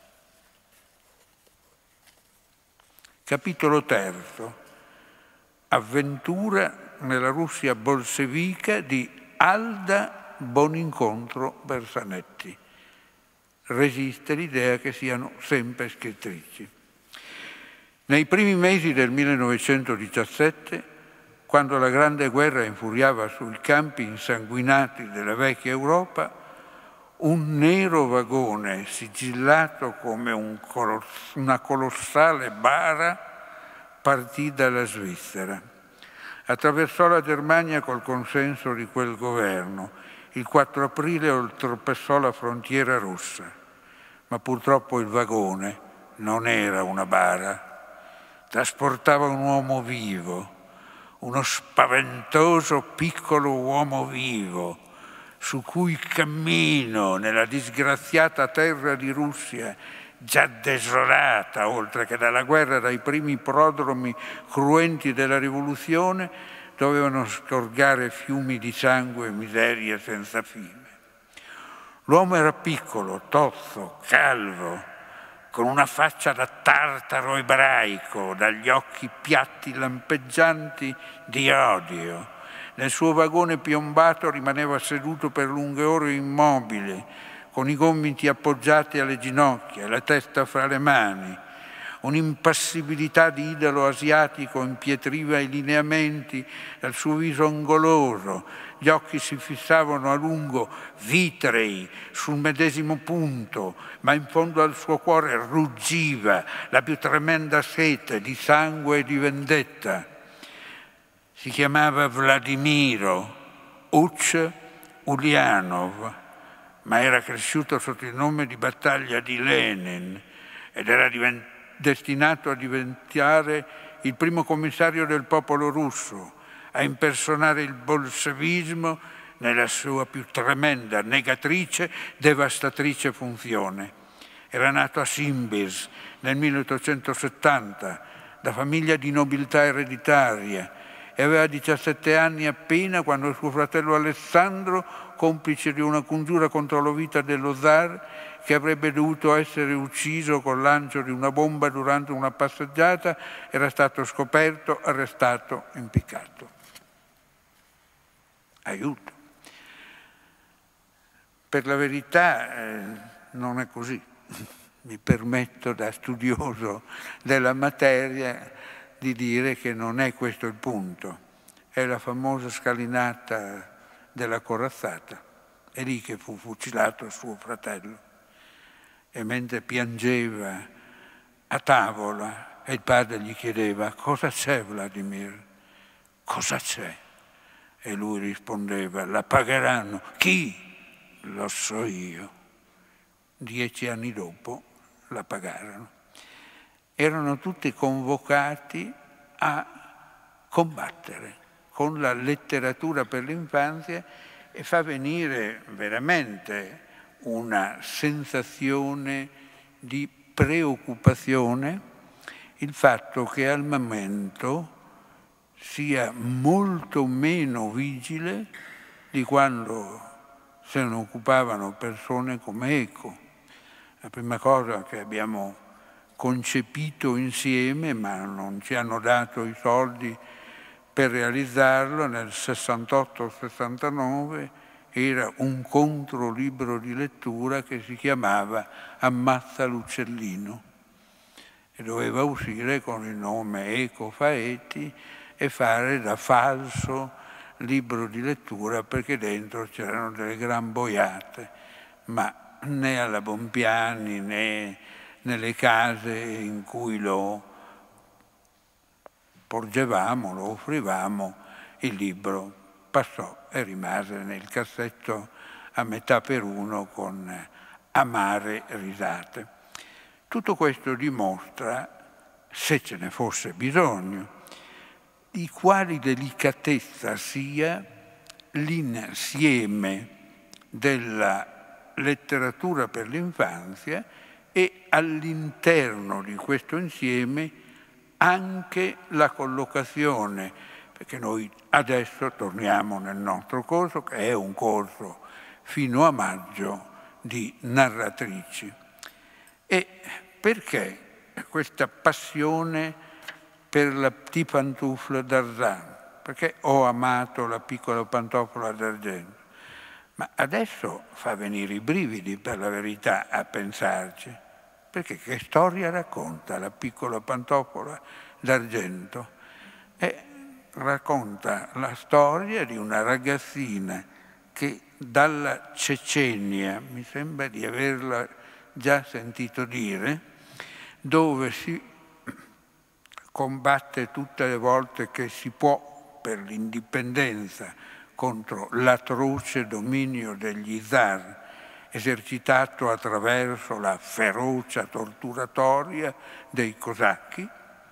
Capitolo terzo. Avventura nella Russia bolscevica di Alda Bonincontro Bersanetti. Resiste l'idea che siano sempre scrittrici. Nei primi mesi del 1917, quando la Grande Guerra infuriava sui campi insanguinati della vecchia Europa, un nero vagone sigillato come una colossale bara partì dalla Svizzera. Attraversò la Germania col consenso di quel governo. Il 4 aprile oltrepassò la frontiera russa, ma purtroppo il vagone non era una bara. Trasportava un uomo vivo, uno spaventoso piccolo uomo vivo, su cui cammino nella disgraziata terra di Russia, già desolata, oltre che dalla guerra, dai primi prodromi cruenti della rivoluzione, dovevano scorgare fiumi di sangue e miseria senza fine. L'uomo era piccolo, tozzo, calvo, con una faccia da tartaro ebraico, dagli occhi piatti lampeggianti di odio. Nel suo vagone piombato rimaneva seduto per lunghe ore immobile, con i gomiti appoggiati alle ginocchia, la testa fra le mani. Un'impassibilità di idolo asiatico impietriva i lineamenti del suo viso angoloso, gli occhi si fissavano a lungo, vitrei, sul medesimo punto, ma in fondo al suo cuore ruggiva la più tremenda sete di sangue e di vendetta. Si chiamava Vladimiro Uch Ulyanov, ma era cresciuto sotto il nome di battaglia di Lenin ed era destinato a diventare il primo commissario del popolo russo, a impersonare il bolscevismo nella sua più tremenda, negatrice, devastatrice funzione. Era nato a Simbirsk nel 1870, da famiglia di nobiltà ereditaria, e aveva 17 anni appena quando suo fratello Alessandro, complice di una congiura contro la vita dello zar, che avrebbe dovuto essere ucciso col lancio di una bomba durante una passeggiata, era stato scoperto, arrestato, impiccato. Aiuto. Per la verità non è così. Mi permetto da studioso della materia di dire che non è questo il punto. È la famosa scalinata della corazzata. È lì che fu fucilato suo fratello. E mentre piangeva a tavola e il padre gli chiedeva: cosa c'è, Vladimir? Cosa c'è? E lui rispondeva: la pagheranno. Chi? Lo so io. 10 anni dopo la pagarono. Erano tutti convocati a combattere con la letteratura per l'infanzia, e fa venire veramente una sensazione di preoccupazione il fatto che al momento sia molto meno vigile di quando se ne occupavano persone come Eco. La prima cosa che abbiamo concepito insieme, ma non ci hanno dato i soldi per realizzarlo, nel 68-69 era un controlibro di lettura che si chiamava Ammazza l'uccellino e doveva uscire con il nome Eco Faetti e fare da falso libro di lettura, perché dentro c'erano delle gran boiate, ma né alla Bompiani né nelle case in cui lo porgevamo, lo offrivamo, il libro passò e rimase nel cassetto a metà per uno con amare risate. Tutto questo dimostra, se ce ne fosse bisogno, di quale delicatezza sia l'insieme della letteratura per l'infanzia e all'interno di questo insieme anche la collocazione, perché noi adesso torniamo nel nostro corso, che è un corso fino a maggio di narratrici. E perché questa passione per la Petit Pantoufle d'Arzan? Perché ho amato la piccola pantofola d'argento? Ma adesso fa venire i brividi, per la verità, a pensarci. Perché che storia racconta la piccola pantofola d'argento? Racconta la storia di una ragazzina che dalla Cecenia, mi sembra di averla già sentito dire, dove si combatte tutte le volte che si può per l'indipendenza contro l'atroce dominio degli zar esercitato attraverso la ferocia torturatoria dei cosacchi,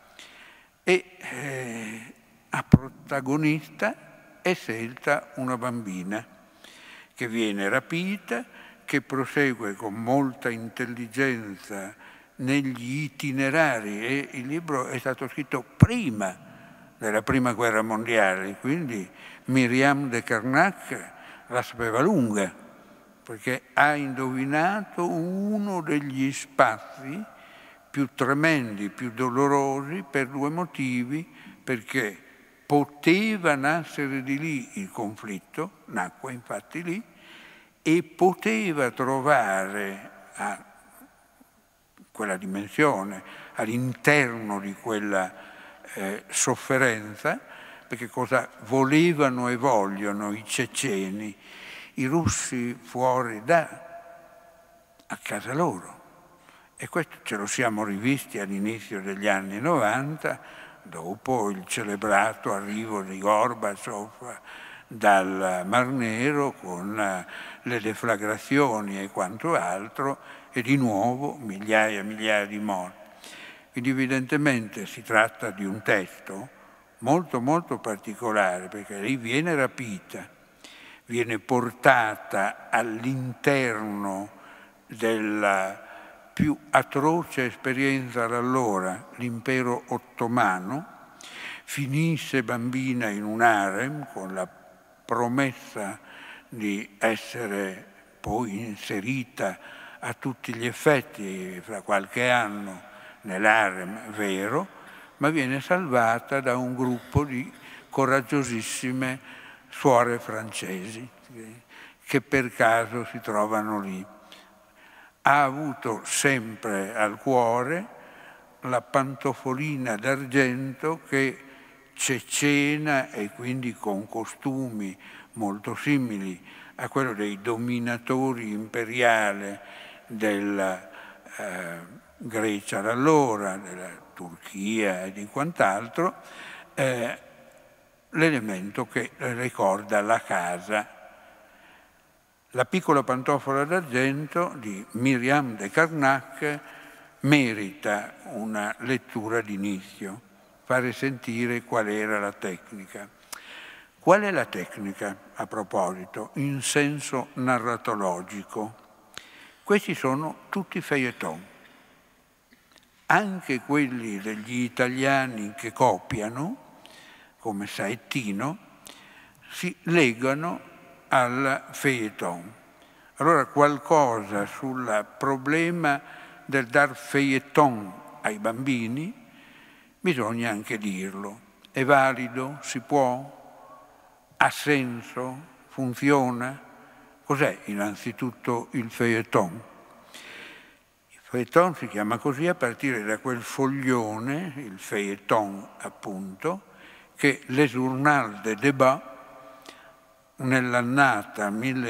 e a protagonista è scelta una bambina che viene rapita, che prosegue con molta intelligenza negli itinerari, e il libro è stato scritto prima della Prima Guerra Mondiale, quindi Myriam de Carnac la sapeva lunga, perché ha indovinato uno degli spazi più tremendi, più dolorosi, per due motivi: perché poteva nascere di lì il conflitto, nacque infatti lì, e poteva trovare a quella dimensione, all'interno di quella sofferenza, perché cosa volevano e vogliono i ceceni, i russi fuori a casa loro. E questo ce lo siamo rivisti all'inizio degli anni 90, dopo il celebrato arrivo di Gorbaciov dal Mar Nero con le deflagrazioni e quanto altro, e di nuovo migliaia e migliaia di morti. Quindi evidentemente si tratta di un testo molto molto particolare, perché lei viene rapita, viene portata all'interno della più atroce esperienza d'allora, l'impero ottomano, finisce bambina in un harem con la promessa di essere poi inserita a tutti gli effetti fra qualche anno nell'harem vero, ma viene salvata da un gruppo di coraggiosissime suore francesi che per caso si trovano lì. Ha avuto sempre al cuore la pantofolina d'argento che cecena e quindi con costumi molto simili a quello dei dominatori imperiali della Grecia d'allora, della Turchia e di quant'altro, l'elemento che ricorda la casa. La piccola pantofola d'argento di Myriam de Carnac merita una lettura d'inizio, fare sentire qual era la tecnica. Qual è la tecnica, a proposito, in senso narratologico? Questi sono tutti feuilleton. Anche quelli degli italiani che copiano, come Saettino, si legano al feuilleton. Allora qualcosa sul problema del dar feuilleton ai bambini bisogna anche dirlo. È valido? Si può? Ha senso? Funziona? Cos'è innanzitutto il feuilleton? Il feuilleton si chiama così a partire da quel foglione, il feuilleton appunto, che Les Journal des Débats nell'annata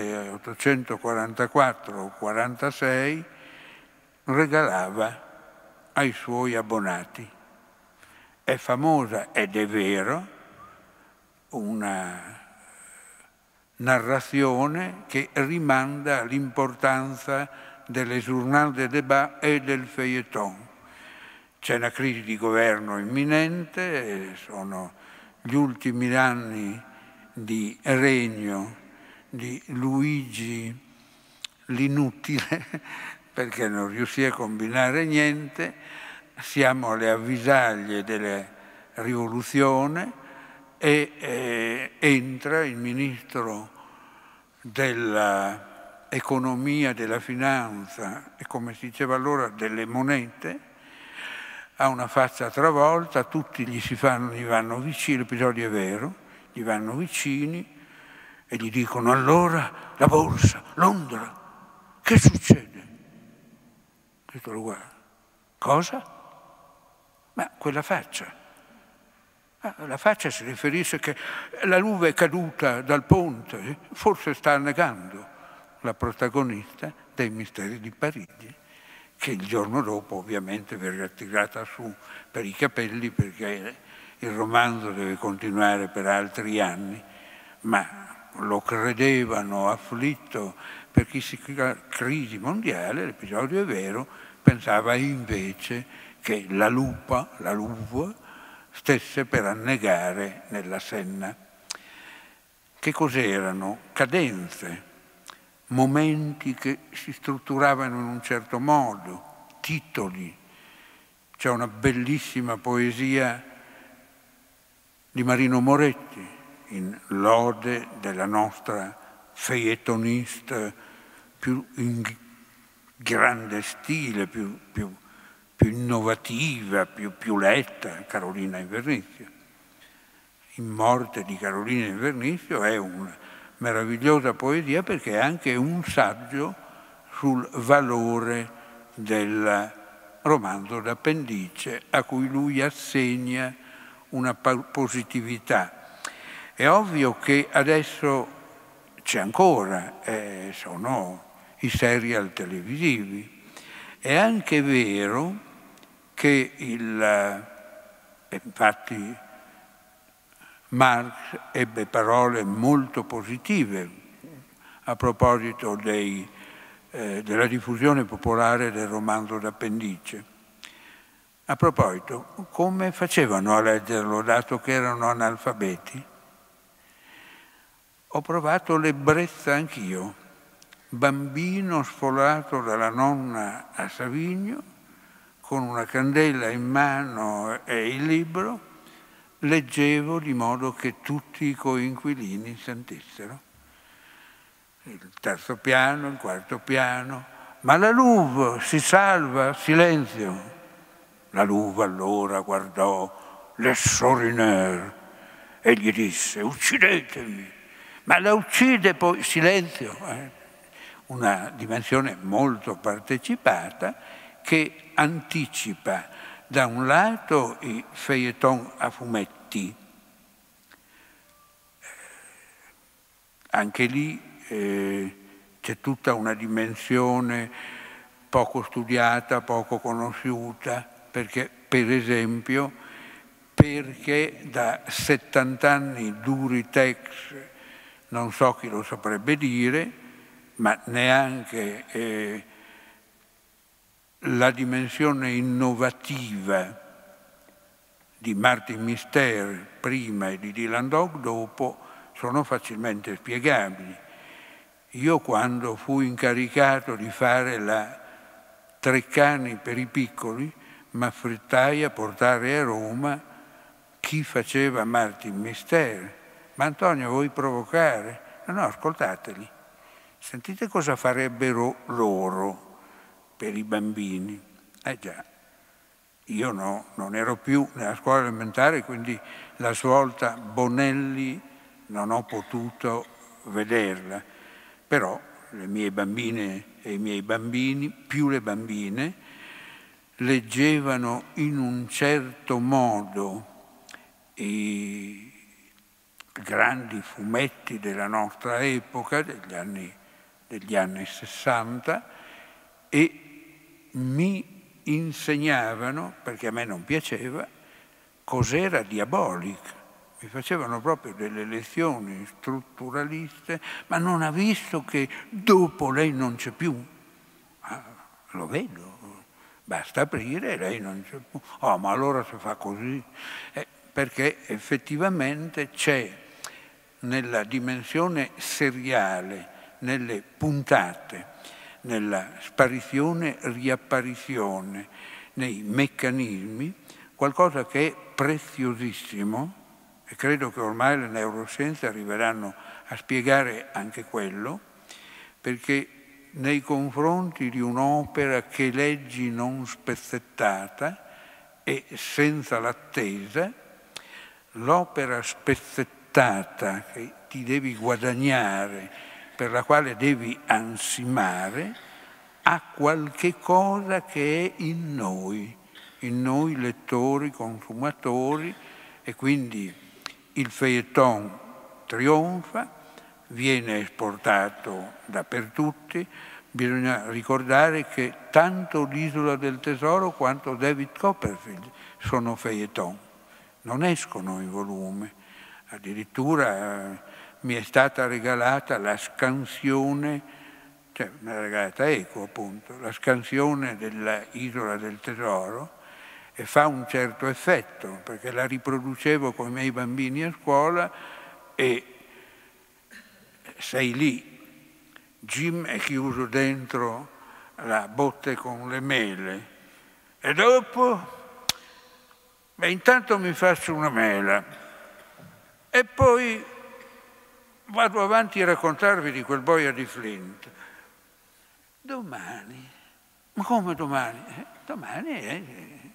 1844-46 regalava ai suoi abbonati. È famosa, ed è vero, una narrazione che rimanda all'importanza delle Journal des Débats e del feuilleton. C'è una crisi di governo imminente, sono gli ultimi anni di regno di Luigi l'inutile, perché non riuscì a combinare niente, siamo alle avvisaglie della rivoluzione e entra il ministro dell'economia, della finanza e, come si diceva allora, delle monete, ha una faccia travolta, tutti gli vanno vicini, l'episodio è vero, gli vanno vicini e gli dicono: allora la borsa, Londra, che succede? Questo lo guarda. Cosa? Ma quella faccia. La faccia si riferisce che la nube è caduta dal ponte, forse sta annegando la protagonista dei Misteri di Parigi, che il giorno dopo ovviamente verrà tirata su per i capelli perché il romanzo deve continuare per altri anni, ma lo credevano afflitto per questa crisi mondiale, l'episodio è vero, pensava invece che la Louvre, stesse per annegare nella Senna. Che cos'erano? Cadenze, momenti che si strutturavano in un certo modo, titoli. C'è una bellissima poesia di Marino Moretti, in lode della nostra feuilletonista più in grande stile, più innovativa, più letta, Carolina Invernizio. In Morte di Carolina Invernizio è un meravigliosa poesia perché è anche un saggio sul valore del romanzo d'appendice a cui lui assegna una positività. È ovvio che adesso c'è ancora, sono i serial televisivi. È anche vero che infatti Marx ebbe parole molto positive a proposito della diffusione popolare del romanzo d'appendice. A proposito, come facevano a leggerlo, dato che erano analfabeti? Ho provato l'ebbrezza anch'io, bambino sfolato dalla nonna a Savigno, con una candela in mano e il libro, leggevo di modo che tutti i coinquilini sentissero. Il terzo piano, il quarto piano, ma la Louve si salva, silenzio. La Louve allora guardò l'Essorineur e gli disse: uccidetemi. Ma la uccide poi, silenzio, una dimensione molto partecipata che anticipa da un lato i feuilleton a fumetti, anche lì c'è tutta una dimensione poco studiata, poco conosciuta, perché per esempio perché da 70 anni duri text, non so chi lo saprebbe dire, ma neanche la dimensione innovativa di Martin Mister prima e di Dylan Dog dopo sono facilmente spiegabili. Io quando fui incaricato di fare la Treccani per i piccoli, mi affrettai a portare a Roma chi faceva Martin Mister. Ma Antonio, vuoi provocare? No, ascoltateli. Sentite cosa farebbero loro per i bambini. Già, io no, non ero più nella scuola elementare, quindi la svolta Bonelli non ho potuto vederla. Però le mie bambine e i miei bambini, più le bambine, leggevano in un certo modo i grandi fumetti della nostra epoca, degli anni 60, e mi insegnavano, perché a me non piaceva, cos'era Diabolic. Mi facevano proprio delle lezioni strutturaliste, ma non ha visto che dopo lei non c'è più? Lo vedo, basta aprire e lei non c'è più. Oh, ma allora si fa così. Perché effettivamente c'è nella dimensione seriale, nelle puntate, nella sparizione, riapparizione, nei meccanismi, qualcosa che è preziosissimo, e credo che ormai le neuroscienze arriveranno a spiegare anche quello, perché nei confronti di un'opera che leggi non spezzettata e senza l'attesa, l'opera spezzettata che ti devi guadagnare, per la quale devi ansimare, ha qualche cosa che è in noi lettori, consumatori, e quindi il feuilleton trionfa, viene esportato dappertutto. Bisogna ricordare che tanto l'Isola del Tesoro quanto David Copperfield sono feuilleton, non escono in volume. Addirittura mi è stata regalata la scansione, cioè me l'ha regalata Eco appunto, la scansione dell'Isola del Tesoro, e fa un certo effetto, perché la riproducevo con i miei bambini a scuola e sei lì, Jim è chiuso dentro la botte con le mele e dopo, intanto mi faccio una mela e poi vado avanti a raccontarvi di quel boia di Flint. Domani, ma come domani? Domani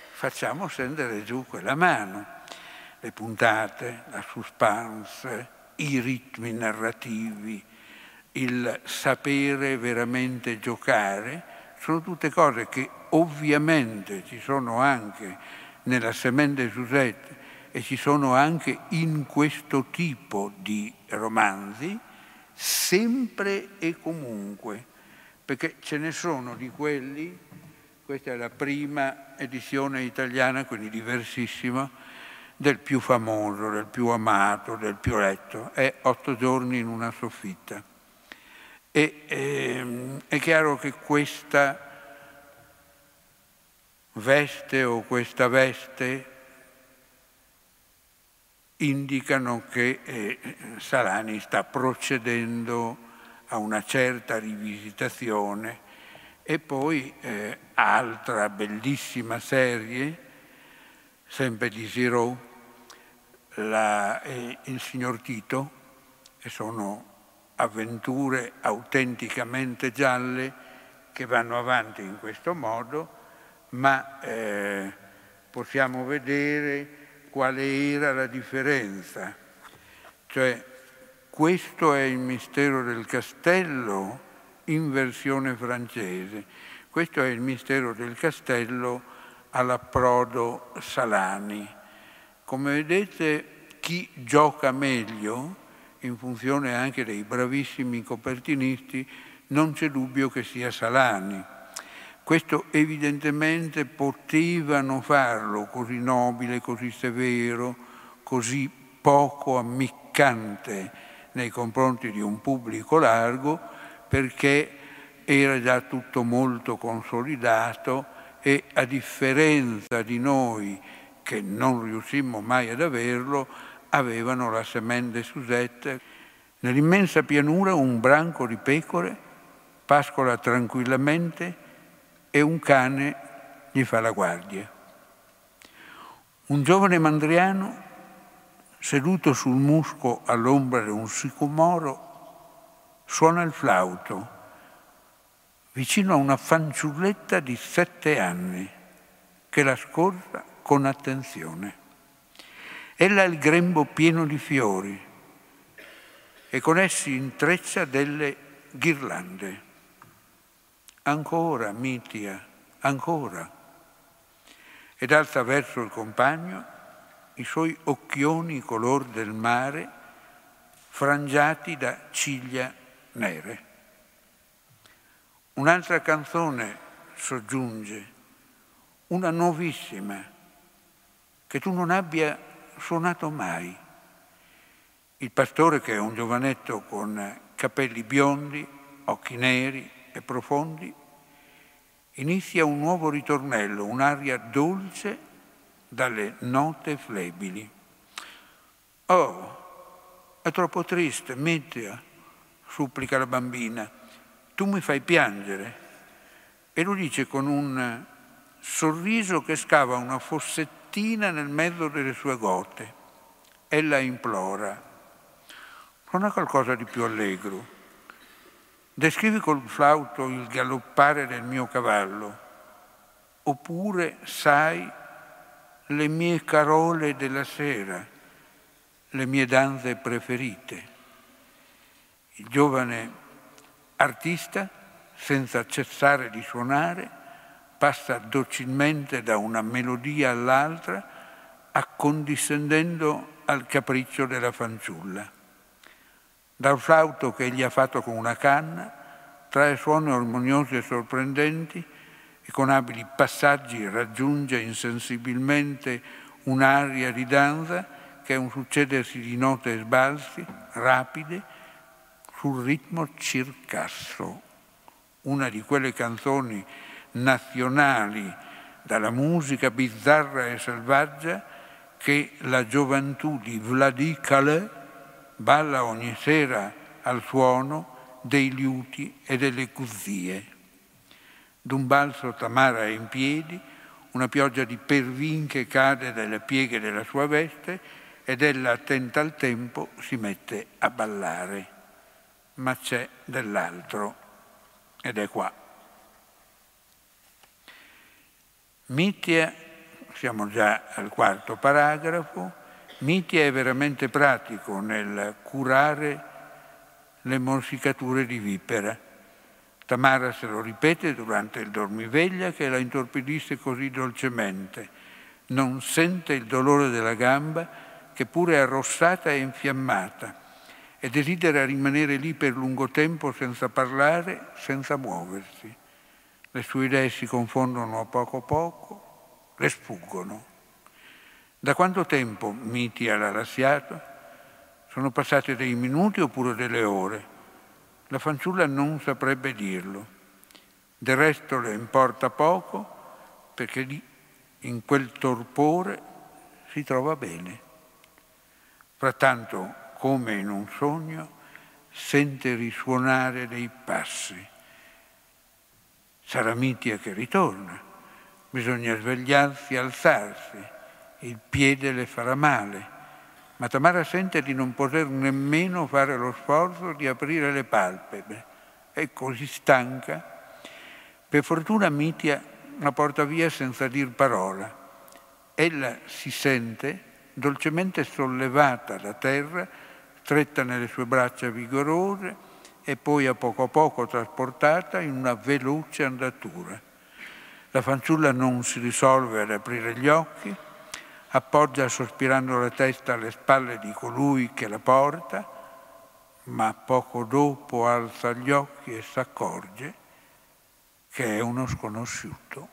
facciamo scendere giù quella mano, le puntate, la suspense, i ritmi narrativi, il sapere veramente giocare, sono tutte cose che ovviamente ci sono anche nella Semaine de Suzette e ci sono anche in questo tipo di romanzi, sempre e comunque, perché ce ne sono di quelli, questa è la prima edizione italiana, quindi diversissima, del più famoso, del più amato, del più letto, è 8 giorni in una soffitta. E è chiaro che questa veste indicano che Salani sta procedendo a una certa rivisitazione. E poi altra bellissima serie, sempre di Giraud, Il signor Tito, e sono avventure autenticamente gialle che vanno avanti in questo modo, ma possiamo vedere quale era la differenza. Cioè, questo è il mistero del castello in versione francese, questo è il mistero del castello all'approdo Salani. Come vedete, chi gioca meglio, in funzione anche dei bravissimi copertinisti, non c'è dubbio che sia Salani. Questo evidentemente potevano farlo così nobile, così severo, così poco ammiccante nei confronti di un pubblico largo, perché era già tutto molto consolidato e, a differenza di noi che non riuscimmo mai ad averlo, avevano la Semaine de Suzette. Nell'immensa pianura un branco di pecore pascola tranquillamente e un cane gli fa la guardia. Un giovane mandriano, seduto sul musco all'ombra di un sicomoro, suona il flauto vicino a una fanciulletta di 7 anni che l'ascolta con attenzione. Ella ha il grembo pieno di fiori e con essi intreccia delle ghirlande. Ancora, Mitia, ancora. Ed alza verso il compagno i suoi occhioni color del mare frangiati da ciglia nere. Un'altra canzone soggiunge, una nuovissima, che tu non abbia suonato mai. Il pastore, che è un giovanetto con capelli biondi, occhi neri e profondi, inizia un nuovo ritornello, un'aria dolce dalle note flebili. «Oh, è troppo triste, Mitia», supplica la bambina, «tu mi fai piangere». E lo dice con un sorriso che scava una fossettina nel mezzo delle sue gote. Ella implora, «Non è qualcosa di più allegro? Descrivi col flauto il galoppare del mio cavallo, oppure sai le mie carole della sera, le mie danze preferite». Il giovane artista, senza cessare di suonare, passa docilmente da una melodia all'altra, accondiscendendo al capriccio della fanciulla. Dal flauto che egli ha fatto con una canna, trae suoni armoniosi e sorprendenti e con abili passaggi raggiunge insensibilmente un'aria di danza che è un succedersi di note sbalzi, rapide, sul ritmo circasso. Una di quelle canzoni nazionali dalla musica bizzarra e selvaggia che la gioventù di Vladi Calais balla ogni sera al suono dei liuti e delle cuzie. D'un balzo Tamara è in piedi, una pioggia di pervin che cade dalle pieghe della sua veste ed ella, attenta al tempo, si mette a ballare. Ma c'è dell'altro ed è qua. Mitia, siamo già al 4º paragrafo, Mitia è veramente pratico nel curare le morsicature di vipera. Tamara se lo ripete durante il dormiveglia che la intorpidisce così dolcemente. Non sente il dolore della gamba, che pure è arrossata e infiammata, e desidera rimanere lì per lungo tempo senza parlare, senza muoversi. Le sue idee si confondono a poco, le sfuggono. Da quanto tempo Mitia l'ha lasciato? Sono passati dei minuti oppure delle ore? La fanciulla non saprebbe dirlo. Del resto le importa poco, perché lì, in quel torpore, si trova bene. Frattanto, come in un sogno, sente risuonare dei passi. Sarà Mitia che ritorna. Bisogna svegliarsi, alzarsi. Il piede le farà male. Ma Tamara sente di non poter nemmeno fare lo sforzo di aprire le palpebre. È così stanca. Per fortuna Mitia la porta via senza dir parola. Ella si sente dolcemente sollevata da terra, stretta nelle sue braccia vigorose e poi a poco trasportata in una veloce andatura. La fanciulla non si risolve ad aprire gli occhi, appoggia sospirando la testa alle spalle di colui che la porta, ma poco dopo alza gli occhi e s'accorge che è uno sconosciuto.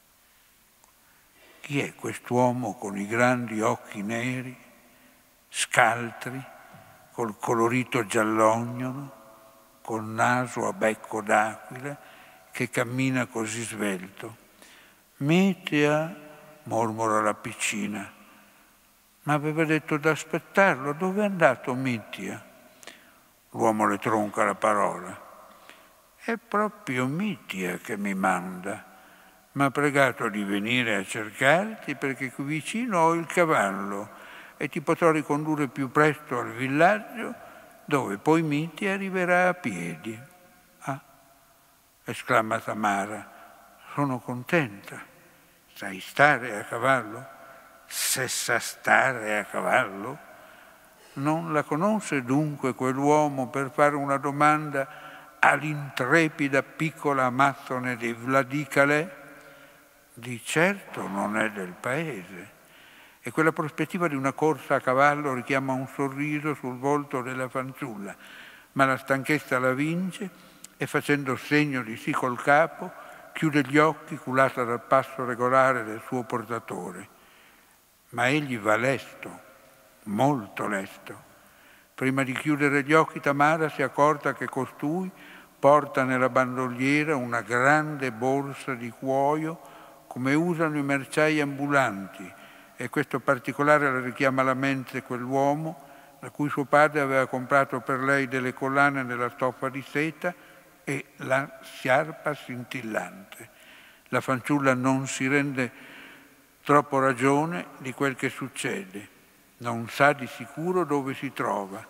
Chi è quest'uomo con i grandi occhi neri, scaltri, col colorito giallognolo, col naso a becco d'aquila, che cammina così svelto? Mitia, mormora la piccina. Ma aveva detto d'aspettarlo. Dove è andato Mitia? L'uomo le tronca la parola. È proprio Mitia che mi manda. M'ha pregato di venire a cercarti perché qui vicino ho il cavallo e ti potrò ricondurre più presto al villaggio, dove poi Mitia arriverà a piedi. Ah, esclama Tamara, sono contenta. Sai stare a cavallo? Se sa stare a cavallo? Non la conosce dunque quell'uomo per fare una domanda all'intrepida piccola amazzone di Vladicale? Di certo non è del paese. E quella prospettiva di una corsa a cavallo richiama un sorriso sul volto della fanciulla, ma la stanchezza la vince e facendo segno di sì col capo, chiude gli occhi culata dal passo regolare del suo portatore. Ma egli va lesto, molto lesto. Prima di chiudere gli occhi Tamara si è accorta che costui porta nella bandoliera una grande borsa di cuoio come usano i merciai ambulanti, e questo particolare le richiama alla mente quell'uomo da cui suo padre aveva comprato per lei delle collane nella stoffa di seta e la sciarpa scintillante. La fanciulla non si rende troppo ragione di quel che succede, non sa di sicuro dove si trova,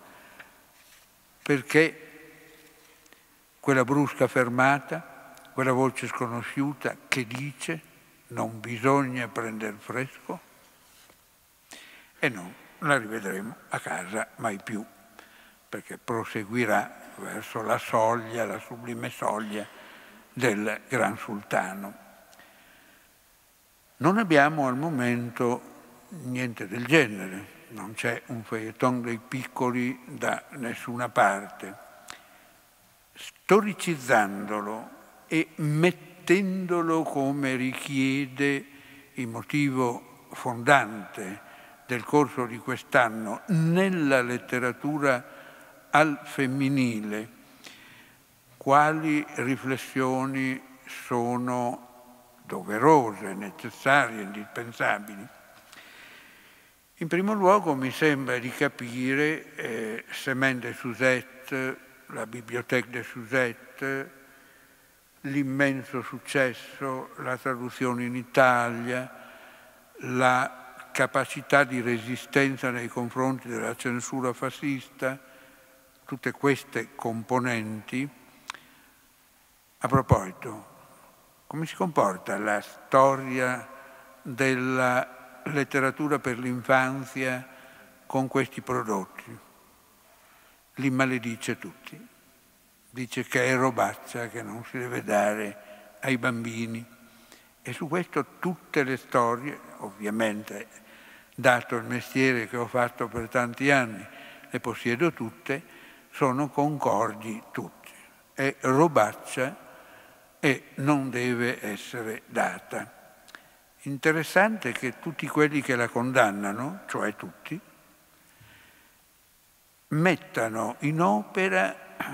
perché quella brusca fermata, quella voce sconosciuta che dice non bisogna prendere fresco, e non la rivedremo a casa mai più, perché proseguirà verso la soglia, la sublime soglia del Gran Sultano. Non abbiamo al momento niente del genere, non c'è un feuilleton dei piccoli da nessuna parte. Storicizzandolo e mettendolo come richiede il motivo fondante del corso di quest'anno nella letteratura al femminile, quali riflessioni sono doverose, necessarie, indispensabili? In primo luogo mi sembra di capire Semaine de Suzette, la Bibliothèque de Suzette, l'immenso successo, la traduzione in Italia, la capacità di resistenza nei confronti della censura fascista, tutte queste componenti. A proposito, come si comporta la storia della letteratura per l'infanzia con questi prodotti. Li maledice tutti. Dice che è robaccia, che non si deve dare ai bambini. E su questo tutte le storie, ovviamente, dato il mestiere che ho fatto per tanti anni, le possiedo tutte, sono concordi tutti. È robaccia e non deve essere data. Interessante che tutti quelli che la condannano, cioè tutti, mettano in opera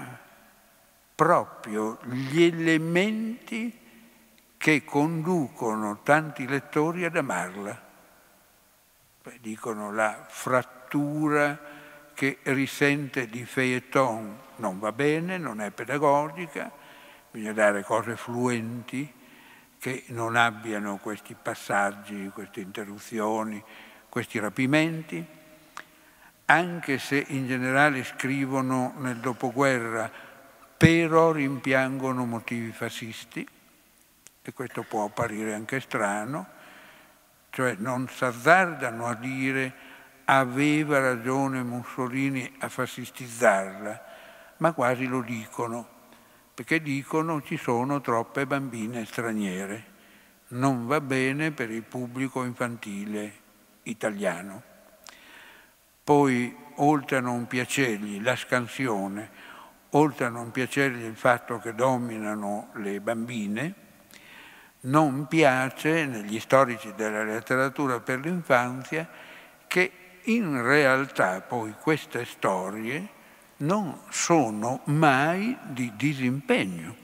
proprio gli elementi che conducono tanti lettori ad amarla. Dicono la frattura che risente di feuilleton non va bene, non è pedagogica, bisogna dare cose fluenti che non abbiano questi passaggi, queste interruzioni, questi rapimenti, anche se in generale scrivono nel dopoguerra, però rimpiangono motivi fascisti, e questo può apparire anche strano, cioè non s'azzardano a dire aveva ragione Mussolini a fascistizzarla, ma quasi lo dicono, perché dicono ci sono troppe bambine straniere, non va bene per il pubblico infantile italiano. Poi, oltre a non piacergli la scansione, oltre a non piacergli il fatto che dominano le bambine, non piace negli storici della letteratura per l'infanzia che in realtà poi queste storie non sono mai di disimpegno.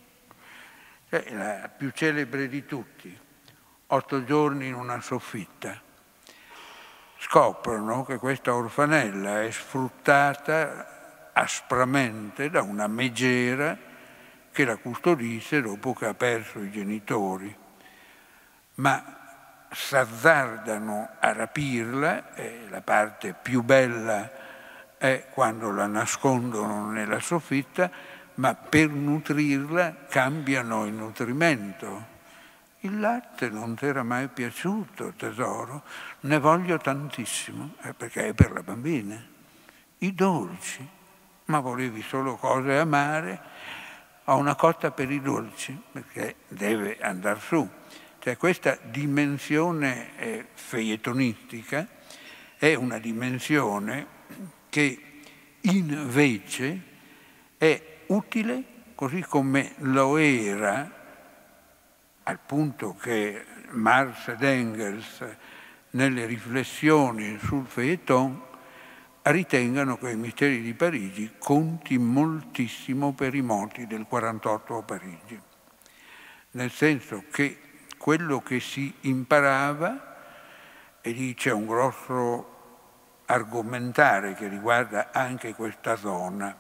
La più celebre di tutti, 8 giorni in una soffitta. Scoprono che questa orfanella è sfruttata aspramente da una megera che la custodisce dopo che ha perso i genitori. Ma s'azzardano a rapirla, e la parte più bella è quando la nascondono nella soffitta, ma per nutrirla cambiano il nutrimento. Il latte non ti era mai piaciuto, tesoro? Ne voglio tantissimo, perché è per la bambina. I dolci, ma volevi solo cose amare? Ho una cotta per i dolci, perché deve andare su. Cioè questa dimensione feuilletonistica è una dimensione che invece è utile, così come lo era, al punto che Marx ed Engels, nelle riflessioni sul feuilleton, ritengano che i misteri di Parigi conti moltissimo per i moti del 48 a Parigi. Nel senso che quello che si imparava, e lì c'è un grosso argomentare che riguarda anche questa zona,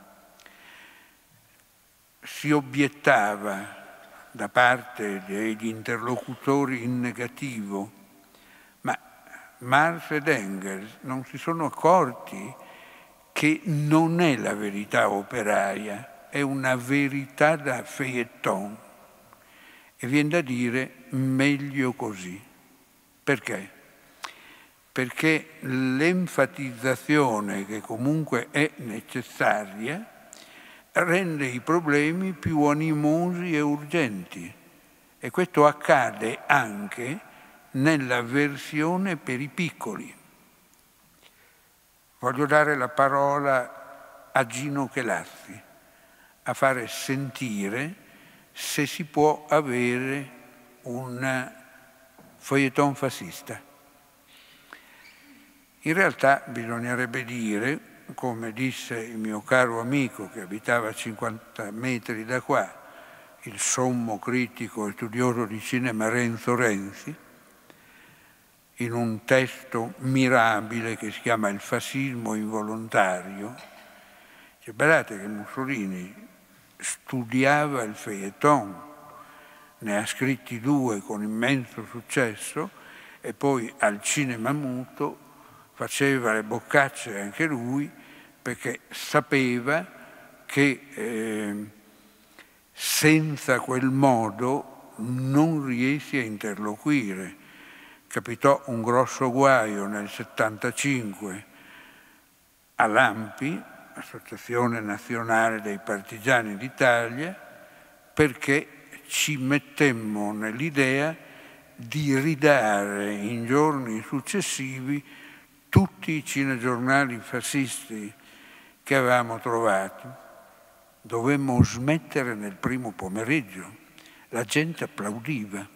si obiettava da parte degli interlocutori in negativo, ma Marx ed Engels non si sono accorti che non è la verità operaia, è una verità da feuilleton. E viene da dire meglio così. Perché? Perché l'enfatizzazione, che comunque è necessaria, rende i problemi più animosi e urgenti. E questo accade anche nella versione per i piccoli. Voglio dare la parola a Gino Chelassi, a fare sentire se si può avere un feuilleton fascista. In realtà bisognerebbe dire, come disse il mio caro amico che abitava a 50 metri da qua, il sommo critico e studioso di cinema Renzo Renzi, in un testo mirabile che si chiama Il fascismo involontario, cioè, guardate che Mussolini studiava il feuilleton, ne ha scritti 2 con immenso successo, e poi al cinema muto faceva le boccacce anche lui, perché sapeva che senza quel modo non riesci a interloquire. Capitò un grosso guaio nel 75 all'ANPI, Associazione Nazionale dei Partigiani d'Italia, perché ci mettemmo nell'idea di ridare in giorni successivi tutti i cinegiornali fascisti che avevamo trovato. Dovemmo smettere nel primo pomeriggio, la gente applaudiva.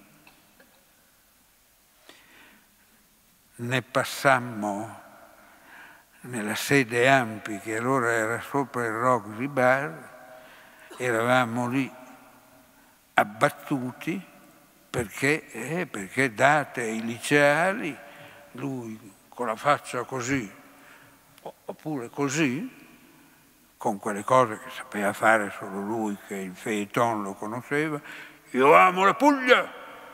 Ne passammo nella sede ANPI, che allora era sopra il Roxy Bar, eravamo lì abbattuti perché date ai liceali, lui con la faccia così, oppure così, con quelle cose che sapeva fare solo lui, che il Phaeton lo conosceva, io amo la Puglia,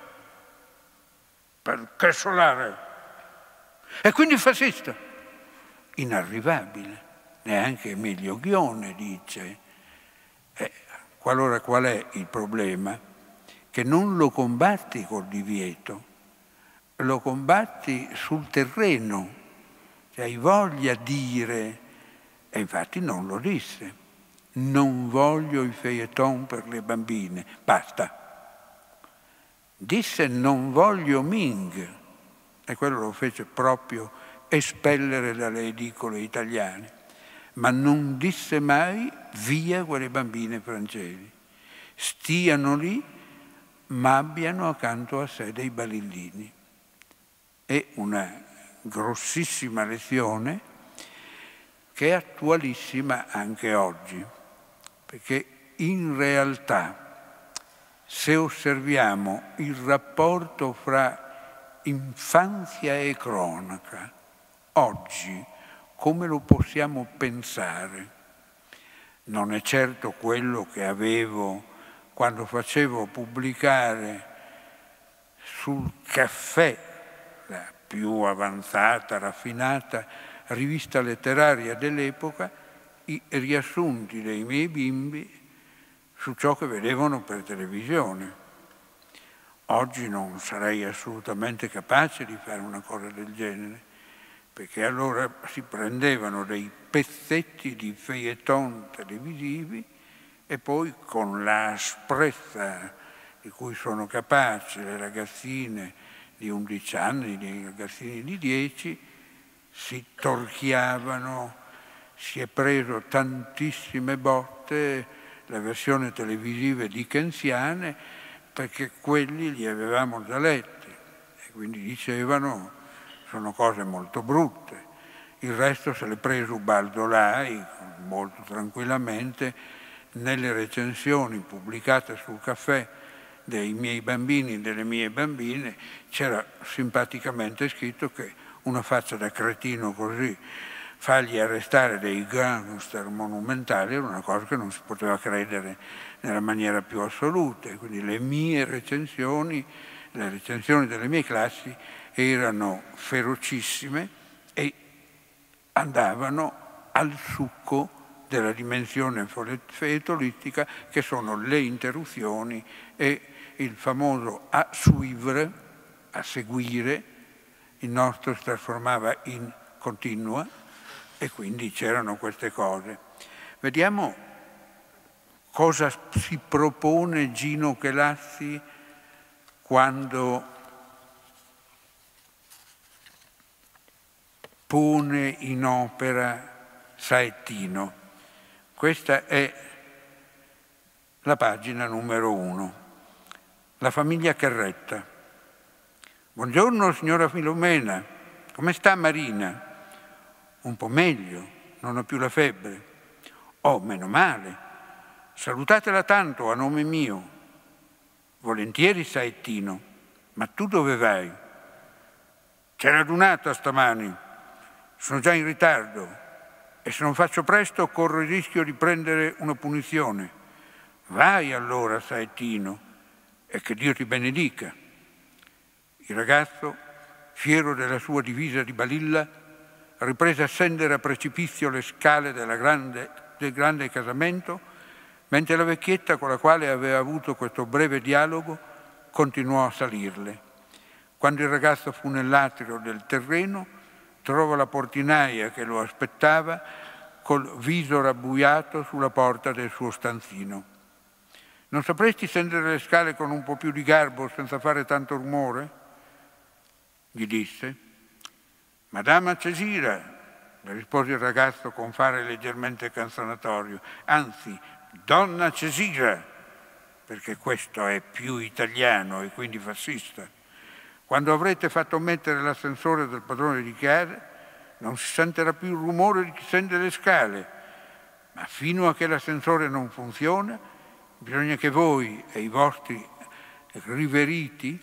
perché solare? E quindi fascista, inarrivabile, neanche Emilio Ghione dice. Qual è il problema? Che non lo combatti col divieto, lo combatti sul terreno, cioè hai voglia di dire, e infatti non lo disse, non voglio i Phaeton per le bambine, basta. Disse non voglio Ming, e quello lo fece proprio espellere dalle edicole italiane, ma non disse mai via quelle bambine francesi, stiano lì ma abbiano accanto a sé dei balillini. È una grossissima lezione che è attualissima anche oggi, perché in realtà se osserviamo il rapporto fra infanzia e cronaca, oggi come lo possiamo pensare? Non è certo quello che avevo quando facevo pubblicare sul Caffè, la più avanzata, raffinata rivista letteraria dell'epoca, i riassunti dei miei bimbi su ciò che vedevano per televisione. Oggi non sarei assolutamente capace di fare una cosa del genere, perché allora si prendevano dei pezzetti di feuilleton televisivi e poi con l'asprezza di cui sono capaci le ragazzine di 11 anni, i ragazzini di 10, si torchiavano, si è preso tantissime botte, le versioni televisive dickensiane, perché quelli li avevamo già letti e quindi dicevano sono cose molto brutte. Il resto se l'è preso Ubaldo Lai molto tranquillamente. Nelle recensioni pubblicate sul Caffè dei miei bambini e delle mie bambine c'era simpaticamente scritto che una faccia da cretino così fargli arrestare dei gangster monumentali era una cosa che non si poteva credere nella maniera più assoluta. E quindi le mie recensioni, le recensioni delle mie classi erano ferocissime e andavano al succo della dimensione feuilletonistica, che sono le interruzioni e il famoso a suivre, a seguire. Il nostro si trasformava in continua e quindi c'erano queste cose. Vediamo cosa si propone Gino Chelassi quando pone in opera Saettino. Questa è la pagina numero 1. La famiglia Carretta. Buongiorno signora Filomena, come sta Marina? Un po' meglio, non ho più la febbre. Oh, meno male. Salutatela tanto a nome mio. Volentieri Saettino, ma tu dove vai? C'è radunata stamani, sono già in ritardo e se non faccio presto corro il rischio di prendere una punizione. Vai allora Saettino e che Dio ti benedica. Il ragazzo, fiero della sua divisa di balilla, riprese a scendere a precipizio le scale del grande casamento, mentre la vecchietta con la quale aveva avuto questo breve dialogo continuò a salirle. Quando il ragazzo fu nell'atrio del terreno, trova la portinaia che lo aspettava col viso rabbuiato sulla porta del suo stanzino. «Non sapresti scendere le scale con un po' più di garbo senza fare tanto rumore?» gli disse. «Madama Cesira», le rispose il ragazzo con fare leggermente canzonatorio, «anzi, donna Cesira, perché questo è più italiano e quindi fascista. Quando avrete fatto mettere l'ascensore del padrone di casa, non si sentirà più il rumore di chi scende le scale, ma fino a che l'ascensore non funziona, bisogna che voi e i vostri riveriti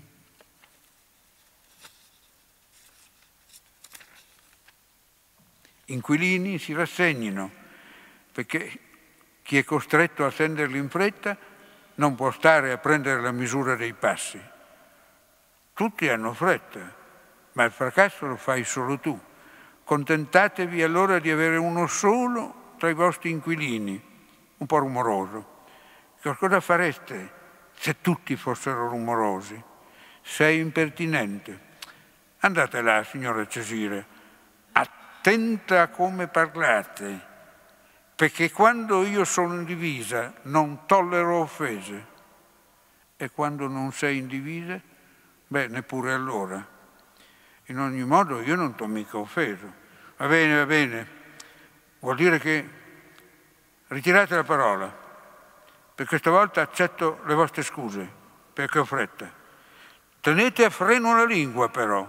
inquilini si rassegnino, perché chi è costretto a scenderli in fretta non può stare a prendere la misura dei passi. Tutti hanno fretta, ma il fracasso lo fai solo tu. Contentatevi allora di avere uno solo tra i vostri inquilini, un po' rumoroso. Cosa fareste se tutti fossero rumorosi? Sei impertinente. Andate là, signora Cesire, attenta a come parlate, perché quando io sono in divisa non tollero offese, e quando non sei in divisa, beh, neppure allora. In ogni modo io non t'ho mica offeso. Va bene, vuol dire che ritirate la parola. Per questa volta accetto le vostre scuse, perché ho fretta. Tenete a freno la lingua, però.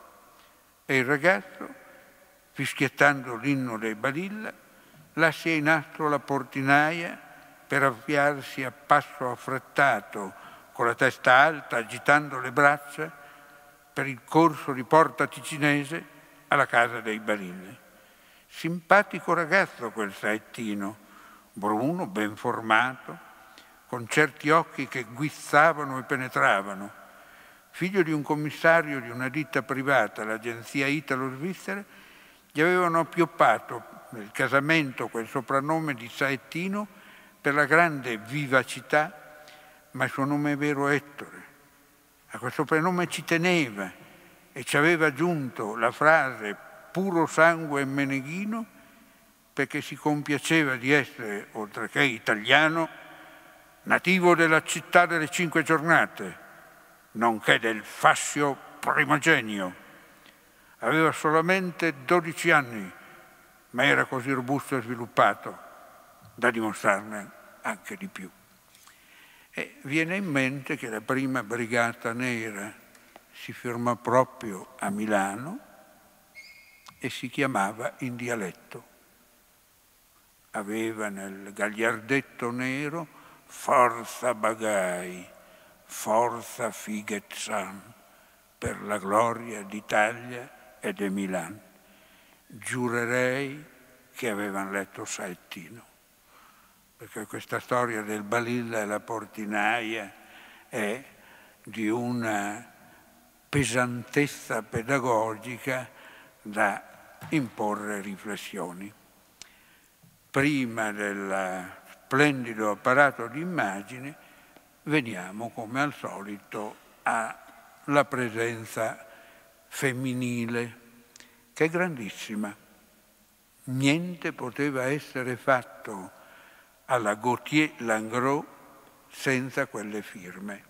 E il ragazzo, fischiettando l'inno dei Balilla, lascia in astro la portinaia per avviarsi a passo affrettato, con la testa alta, agitando le braccia, per il corso di Porta Ticinese alla casa dei Balilla. Simpatico ragazzo quel saettino, bruno, ben formato, con certi occhi che guizzavano e penetravano. Figlio di un commissario di una ditta privata, l'agenzia Italo-Svizzera, gli avevano appioppato nel casamento quel soprannome di saettino per la grande vivacità, ma il suo nome vero è Ettore. A quel soprannome ci teneva e ci aveva aggiunto la frase «puro sangue meneghino», perché si compiaceva di essere, oltre che italiano, nativo della città delle 5 giornate, nonché del fascio primogenio. Aveva solamente 12 anni, ma era così robusto e sviluppato da dimostrarne anche di più. E viene in mente che la prima brigata nera si fermò proprio a Milano e si chiamava in dialetto. Aveva nel gagliardetto nero «Forza Bagai, forza Fighetzan, per la gloria d'Italia e di Milan». Giurerei che avevano letto Saettino, perché questa storia del Balilla e la portinaia è di una pesantezza pedagogica da imporre riflessioni. Prima del splendido apparato di immagine veniamo, come al solito, alla presenza femminile, che è grandissima. Niente poteva essere fatto alla Gautier-Langros senza quelle firme.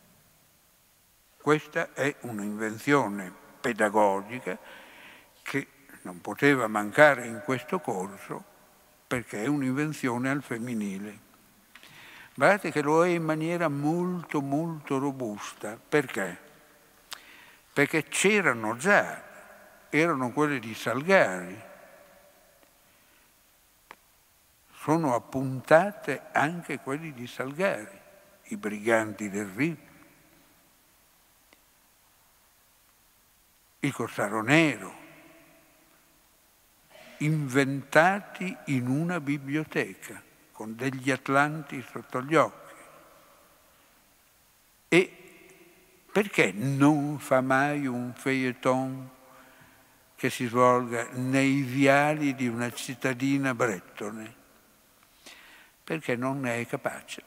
Questa è un'invenzione pedagogica che non poteva mancare in questo corso, perché è un'invenzione al femminile. Guardate che lo è in maniera molto, molto robusta. Perché? Perché c'erano già, erano quelle di Salgari. Sono appuntate anche quelli di Salgari, i briganti del Rio, il Corsaro Nero, inventati in una biblioteca, con degli atlanti sotto gli occhi. E perché non fa mai un feuilleton che si svolga nei viali di una cittadina brettone? Perché non ne è capace.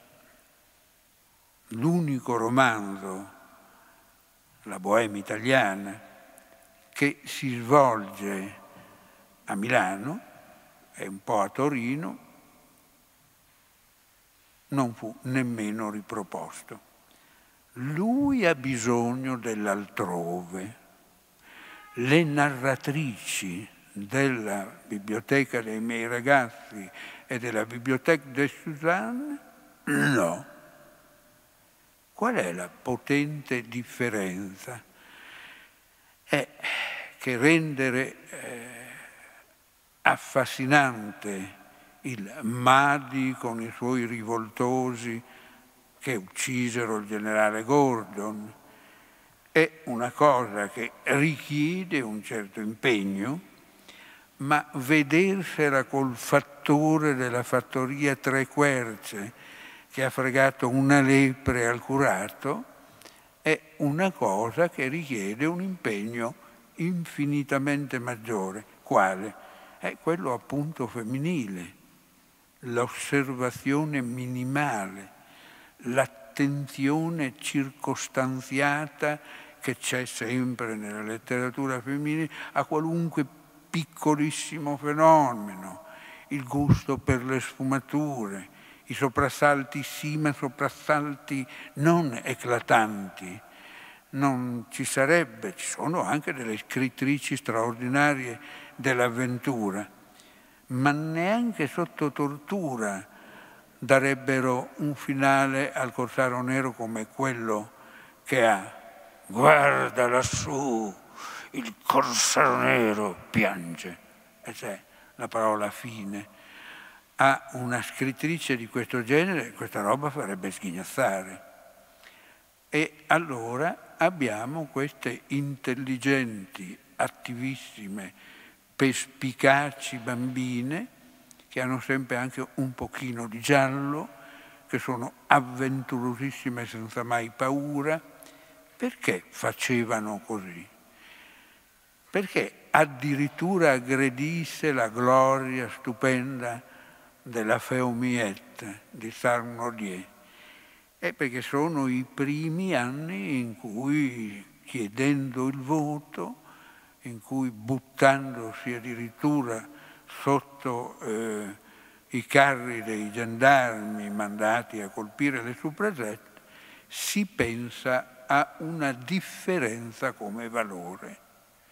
L'unico romanzo, La Bohème italiana, che si svolge a Milano e un po' a Torino, non fu nemmeno riproposto. Lui ha bisogno dell'altrove. Le narratrici della biblioteca dei miei ragazzi e della biblioteca de Suzanne, no. Qual è la potente differenza? È che rendere affascinante il Mahdi con i suoi rivoltosi che uccisero il generale Gordon è una cosa che richiede un certo impegno, ma vedersela col fattore della fattoria Tre Querce che ha fregato una lepre al curato è una cosa che richiede un impegno infinitamente maggiore. Quale? È quello appunto femminile, l'osservazione minimale, l'attenzione circostanziata che c'è sempre nella letteratura femminile a qualunque piccolissimo fenomeno, il gusto per le sfumature, i soprassalti sì, ma soprassalti non eclatanti. Non ci sarebbe, ci sono anche delle scrittrici straordinarie dell'avventura, ma neanche sotto tortura darebbero un finale al Corsaro Nero come quello che ha. Guarda lassù, il Corsaro Nero piange, e c'è la parola fine. A una scrittrice di questo genere questa roba farebbe sghignazzare. E allora abbiamo queste intelligenti, attivissime, perspicaci bambine che hanno sempre anche un pochino di giallo, che sono avventurosissime senza mai paura. Perché facevano così? Perché addirittura aggredisse la gloria stupenda della Feumiette di Sarnodier? Perché sono i primi anni in cui, chiedendo il voto, in cui buttandosi addirittura sotto i carri dei gendarmi mandati a colpire le suffragette, si pensa a una differenza come valore.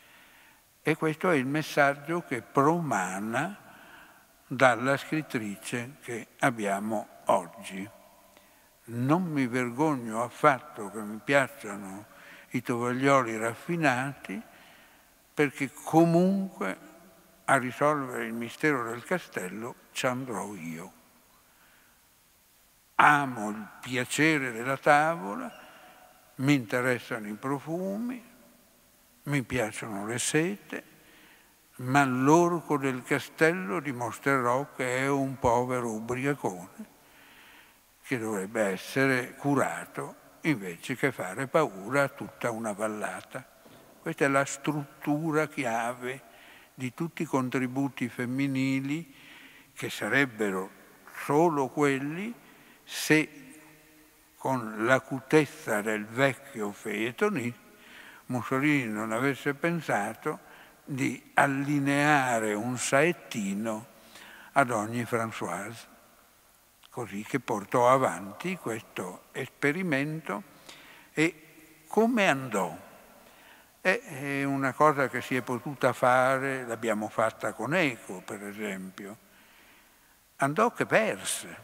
E questo è il messaggio che promana dalla scrittrice che abbiamo oggi. Non mi vergogno affatto che mi piacciono i tovaglioli raffinati, perché comunque a risolvere il mistero del castello ci andrò io. Amo il piacere della tavola, mi interessano i profumi, mi piacciono le sete, ma l'orco del castello dimostrerò che è un povero ubriacone che dovrebbe essere curato invece che fare paura a tutta una vallata. Questa è la struttura chiave di tutti i contributi femminili, che sarebbero solo quelli se con l'acutezza del vecchio feuilletonismo Mussolini non avesse pensato di allineare un saettino ad ogni Françoise, così che portò avanti questo esperimento. E come andò? È una cosa che si è potuta fare, l'abbiamo fatta con Eco, per esempio. Andò che perse.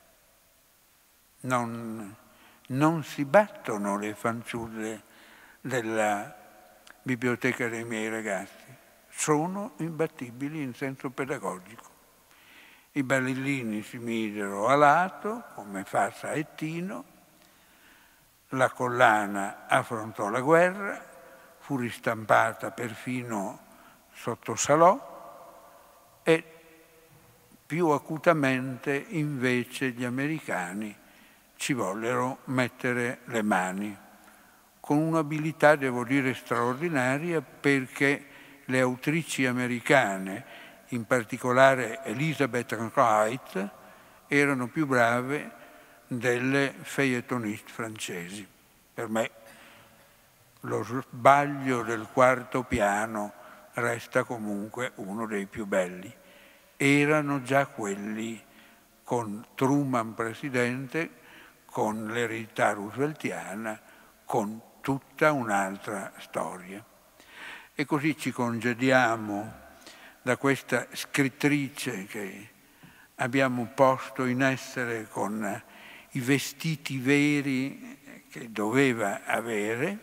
Non si battono le fanciulle della biblioteca dei miei ragazzi, sono imbattibili in senso pedagogico. I balellini si misero a lato, come fa Saettino, la collana affrontò la guerra, fu ristampata perfino sotto Salò, e più acutamente invece gli americani ci vollero mettere le mani, con un'abilità, devo dire, straordinaria, perché le autrici americane, in particolare Elizabeth Wright, erano più brave delle feuilletoniste francesi. Per me lo sbaglio del quarto piano resta comunque uno dei più belli. Erano già quelli con Truman presidente, con l'eredità rooseveltiana, con tutta un'altra storia. E così ci congediamo da questa scrittrice che abbiamo posto in essere con i vestiti veri che doveva avere,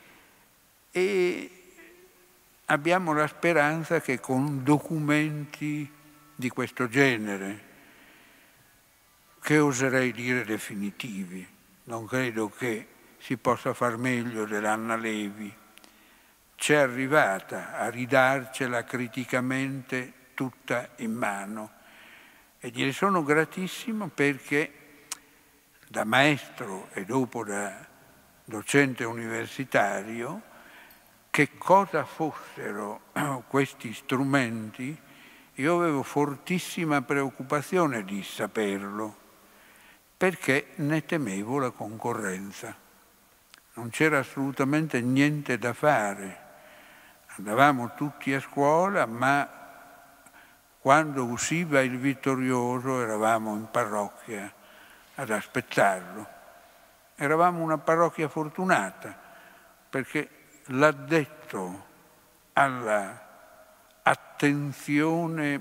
e abbiamo la speranza che con documenti di questo genere, che oserei dire definitivi, non credo che si possa far meglio dell'Anna Levi, c'è arrivata a ridarcela criticamente tutta in mano, e gliene sono gratissimo perché da maestro e dopo da docente universitario, che cosa fossero questi strumenti, io avevo fortissima preoccupazione di saperlo, perché ne temevo la concorrenza. Non c'era assolutamente niente da fare. Andavamo tutti a scuola, ma quando usciva il vittorioso eravamo in parrocchia ad aspettarlo. Eravamo una parrocchia fortunata, perché l'addetto alla attenzione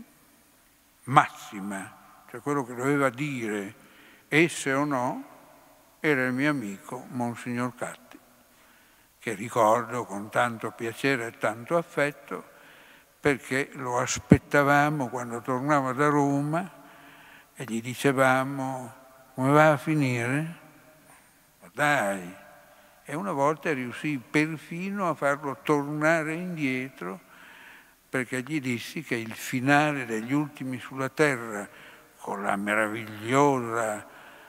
massima, cioè quello che doveva dire esse o no, era il mio amico Monsignor Catti, che ricordo con tanto piacere e tanto affetto, perché lo aspettavamo quando tornava da Roma e gli dicevamo: come va a finire? Ma dai! E una volta riuscì perfino a farlo tornare indietro, perché gli dissi che il finale degli Ultimi sulla terra, con la meravigliosa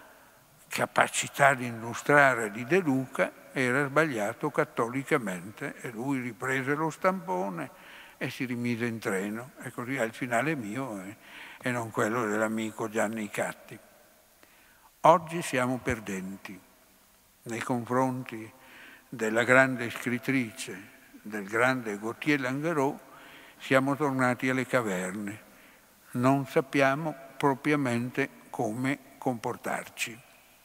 capacità di illustrare di De Luca, era sbagliato cattolicamente, e lui riprese lo stampone e si rimise in treno, e così è il finale mio e non quello dell'amico Gianni Catti. Oggi siamo perdenti nei confronti della grande scrittrice, del grande Gauthier Languereau. Siamo tornati alle caverne, non sappiamo propriamente come comportarci.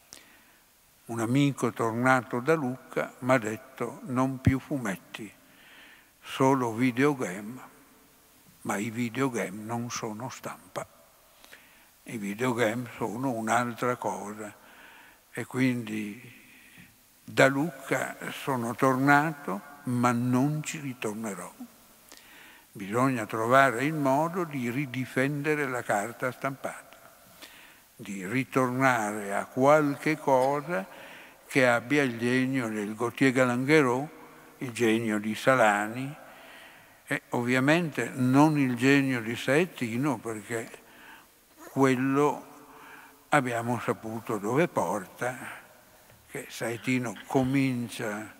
Un amico tornato da Lucca mi ha detto: non più fumetti, solo videogame, ma i videogame non sono stampa, i videogame sono un'altra cosa. E quindi da Lucca sono tornato, ma non ci ritornerò. Bisogna trovare il modo di ridifendere la carta stampata, di ritornare a qualche cosa che abbia il genio del Gauthier Languereau, il genio di Salani, e ovviamente non il genio di Saetino, perché quello abbiamo saputo dove porta, che Saetino comincia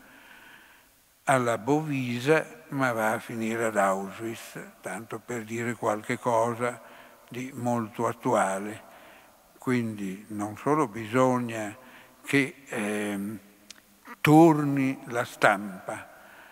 alla Bovisa ma va a finire ad Auschwitz, tanto per dire qualche cosa di molto attuale. Quindi non solo bisogna che torni la stampa,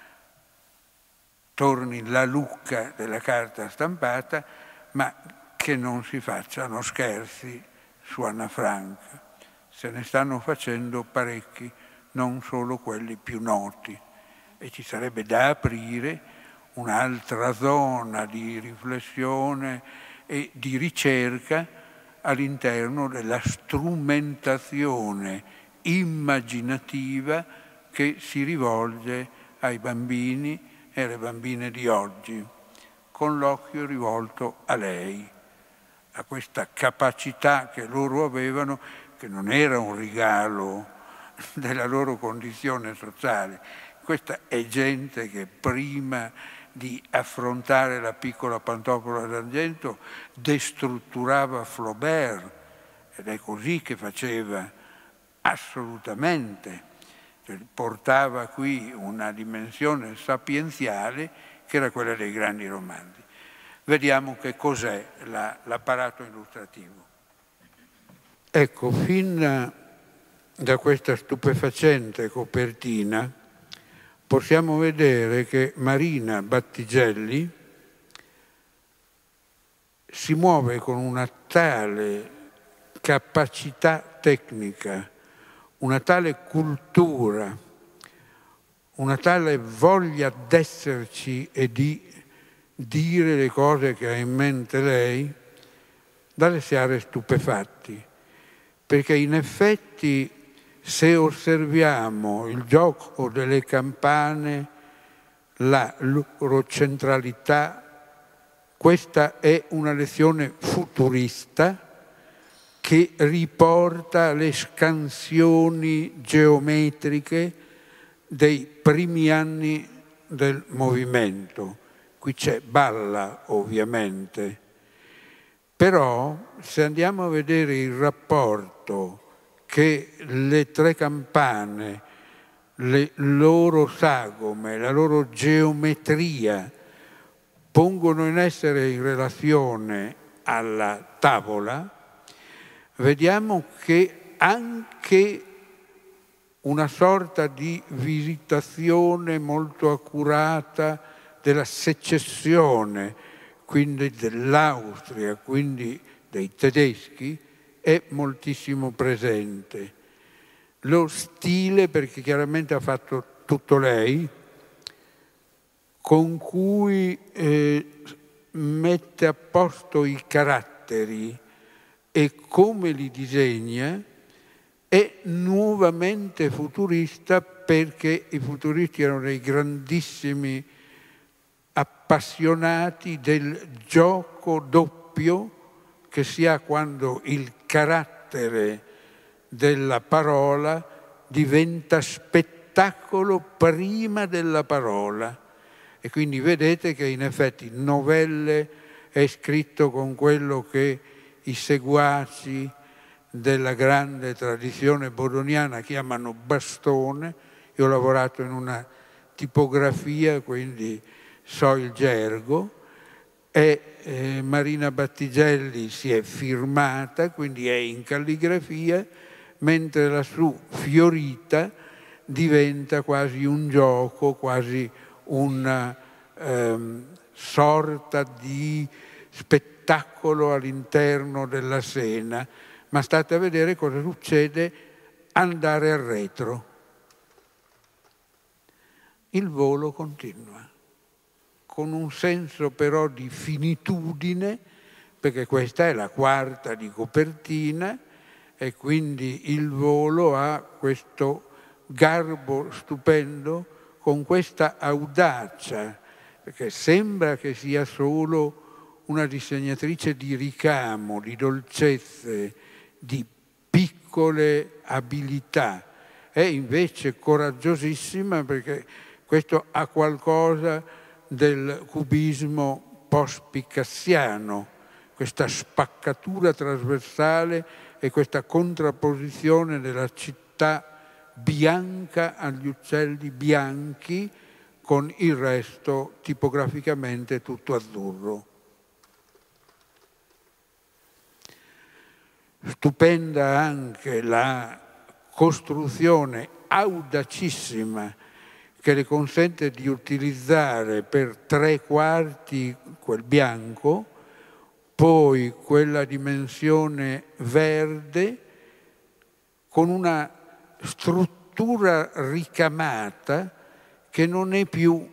torni la Lucca della carta stampata, ma che non si facciano scherzi su Anna Frank. Se ne stanno facendo parecchi, non solo quelli più noti, e ci sarebbe da aprire un'altra zona di riflessione e di ricerca all'interno della strumentazione immaginativa che si rivolge ai bambini e alle bambine di oggi, con l'occhio rivolto a lei, a questa capacità che loro avevano, che non era un regalo della loro condizione sociale. Questa è gente che prima di affrontare la piccola pantofola d'argento destrutturava Flaubert, ed è così che faceva assolutamente, portava qui una dimensione sapienziale che era quella dei grandi romanzi. Vediamo che cos'è l'apparato illustrativo. Ecco, fin da questa stupefacente copertina possiamo vedere che Marina Battigelli si muove con una tale capacità tecnica, una tale cultura, una tale voglia d'esserci e di dire le cose che ha in mente lei, da lasciare stupefatti. Perché in effetti, se osserviamo il gioco delle campane, la loro centralità, questa è una lezione futurista che riporta le scansioni geometriche dei primi anni del movimento. Qui c'è balla, ovviamente. Però, se andiamo a vedere il rapporto che le tre campane, le loro sagome, la loro geometria pongono in essere in relazione alla tavola, vediamo che anche una sorta di visitazione molto accurata della secessione, quindi dell'Austria, quindi dei tedeschi, è moltissimo presente. Lo stile, perché chiaramente ha fatto tutto lei, con cui mette a posto i caratteri e come li disegna, è nuovamente futurista, perché i futuristi erano dei grandissimi appassionati del gioco doppio che si ha quando il carattere della parola diventa spettacolo prima della parola. E quindi vedete che in effetti Novelle è scritto con quello che i seguaci della grande tradizione bodoniana chiamano bastone. Io ho lavorato in una tipografia, quindi so il gergo, e Marina Battigelli si è firmata, quindi è in calligrafia, mentre la su Fiorita diventa quasi un gioco, quasi una sorta di spettacolo all'interno della scena. Ma state a vedere cosa succede andare al retro. Il volo continua, con un senso però di finitudine, perché questa è la quarta di copertina e quindi il volo ha questo garbo stupendo, con questa audacia, perché sembra che sia solo una disegnatrice di ricamo, di dolcezze, di piccole abilità. È invece coraggiosissima, perché questo ha qualcosa del cubismo post-picassiano, questa spaccatura trasversale e questa contrapposizione della città bianca agli uccelli bianchi con il resto tipograficamente tutto azzurro. Stupenda anche la costruzione audacissima che le consente di utilizzare per 3/4 quel bianco, poi quella dimensione verde con una struttura ricamata che non è più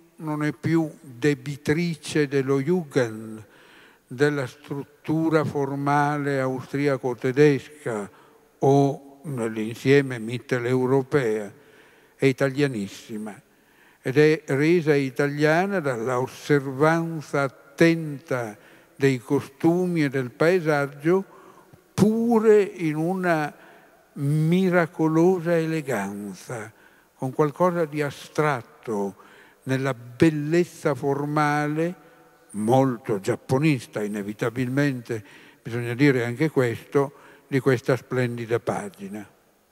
debitrice dello Jugend, della struttura formale austriaco-tedesca o nell'insieme mitteleuropea, è italianissima ed è resa italiana dalla osservanza attenta dei costumi e del paesaggio, pure in una miracolosa eleganza, con qualcosa di astratto nella bellezza formale, molto giapponista, inevitabilmente, bisogna dire anche questo, di questa splendida pagina.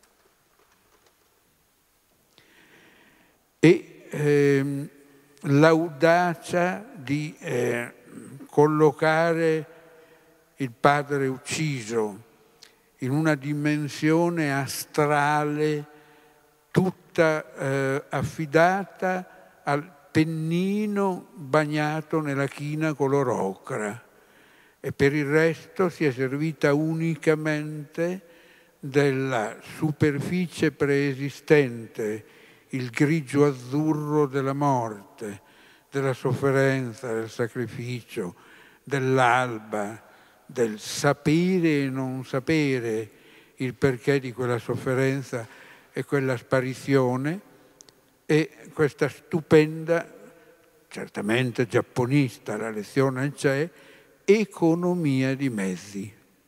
E l'audacia di collocare il padre ucciso in una dimensione astrale tutta tutta affidata al pennino bagnato nella china color ocra, e per il resto si è servita unicamente della superficie preesistente, il grigio azzurro della morte, della sofferenza, del sacrificio, dell'alba, del sapere e non sapere il perché di quella sofferenza e quella sparizione, e questa stupenda, certamente giapponista, la lezione c'è, economia di mezzi,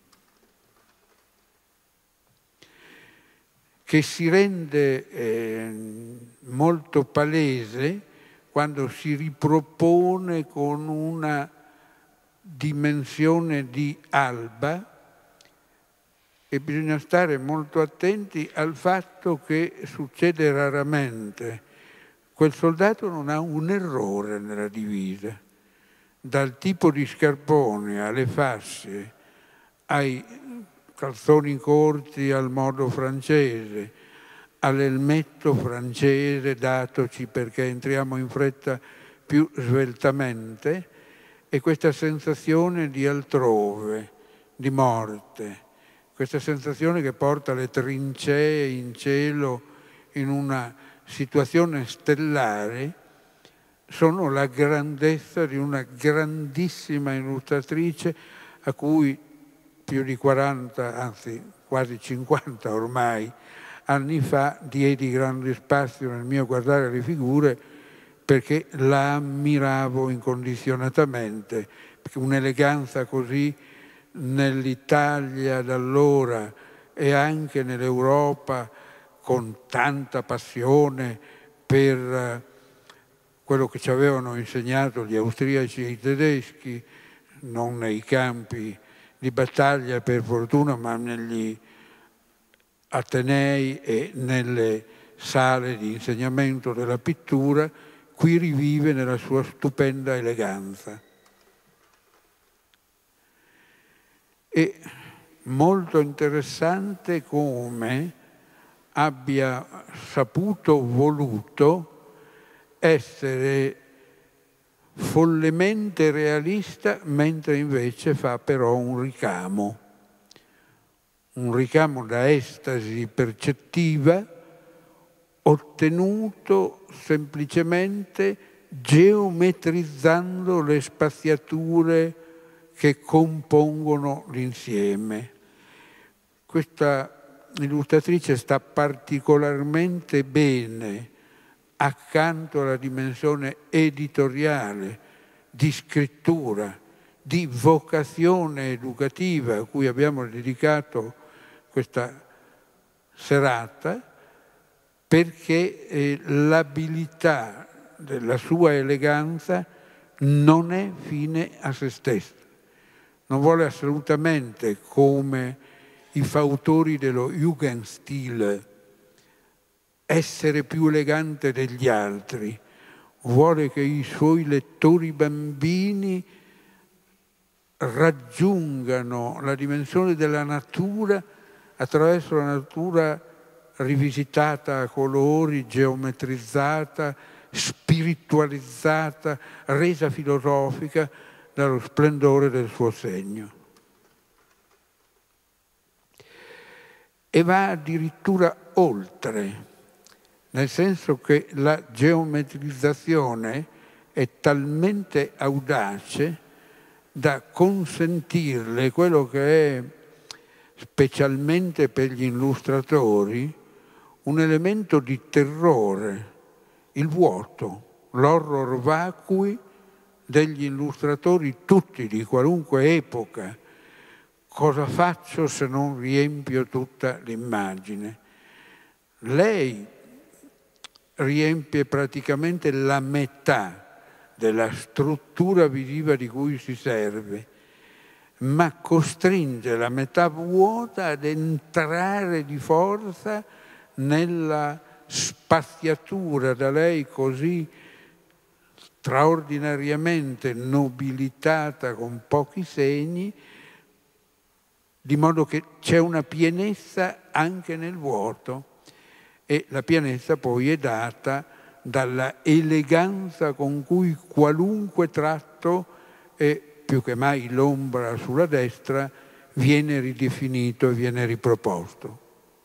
che si rende molto palese quando si ripropone con una dimensione di alba, e bisogna stare molto attenti al fatto che succede raramente. Quel soldato non ha un errore nella divisa, dal tipo di scarpone alle fasce, ai calzoni corti al modo francese, all'elmetto francese datoci perché entriamo in fretta più sveltamente, e questa sensazione di altrove, di morte, questa sensazione che porta le trincee in cielo in una situazione stellare, sono la grandezza di una grandissima illustratrice a cui più di 40, anzi quasi 50 ormai, anni fa diedi grande spazio nel mio guardare le figure, perché la ammiravo incondizionatamente, perché un'eleganza così nell'Italia d'allora e anche nell'Europa, con tanta passione per quello che ci avevano insegnato gli austriaci e i tedeschi, non nei campi di battaglia per fortuna, ma negli atenei e nelle sale di insegnamento della pittura, qui rivive nella sua stupenda eleganza. E molto interessante come abbia saputo, voluto essere follemente realista, mentre invece fa però un ricamo da estasi percettiva, ottenuto semplicemente geometrizzando le spaziature che compongono l'insieme. Questa illustratrice sta particolarmente bene accanto alla dimensione editoriale, di scrittura, di vocazione educativa a cui abbiamo dedicato questa serata, perché l'abilità della sua eleganza non è fine a se stessa. Non vuole assolutamente, come i fautori dello Jugendstil, essere più elegante degli altri. Vuole che i suoi lettori bambini raggiungano la dimensione della natura attraverso la natura rivisitata a colori, geometrizzata, spiritualizzata, resa filosofica dallo splendore del suo segno. E va addirittura oltre, nel senso che la geometrizzazione è talmente audace da consentirle quello che è, specialmente per gli illustratori, un elemento di terrore, il vuoto, l'horror vacui degli illustratori tutti, di qualunque epoca. Cosa faccio se non riempio tutta l'immagine? Lei riempie praticamente la metà della struttura visiva di cui si serve, ma costringe la metà vuota ad entrare di forza nella spaziatura da lei così straordinariamente nobilitata con pochi segni, di modo che c'è una pienezza anche nel vuoto. e la pienezza poi è data dalla eleganza con cui qualunque tratto, e più che mai l'ombra sulla destra, viene ridefinito e viene riproposto.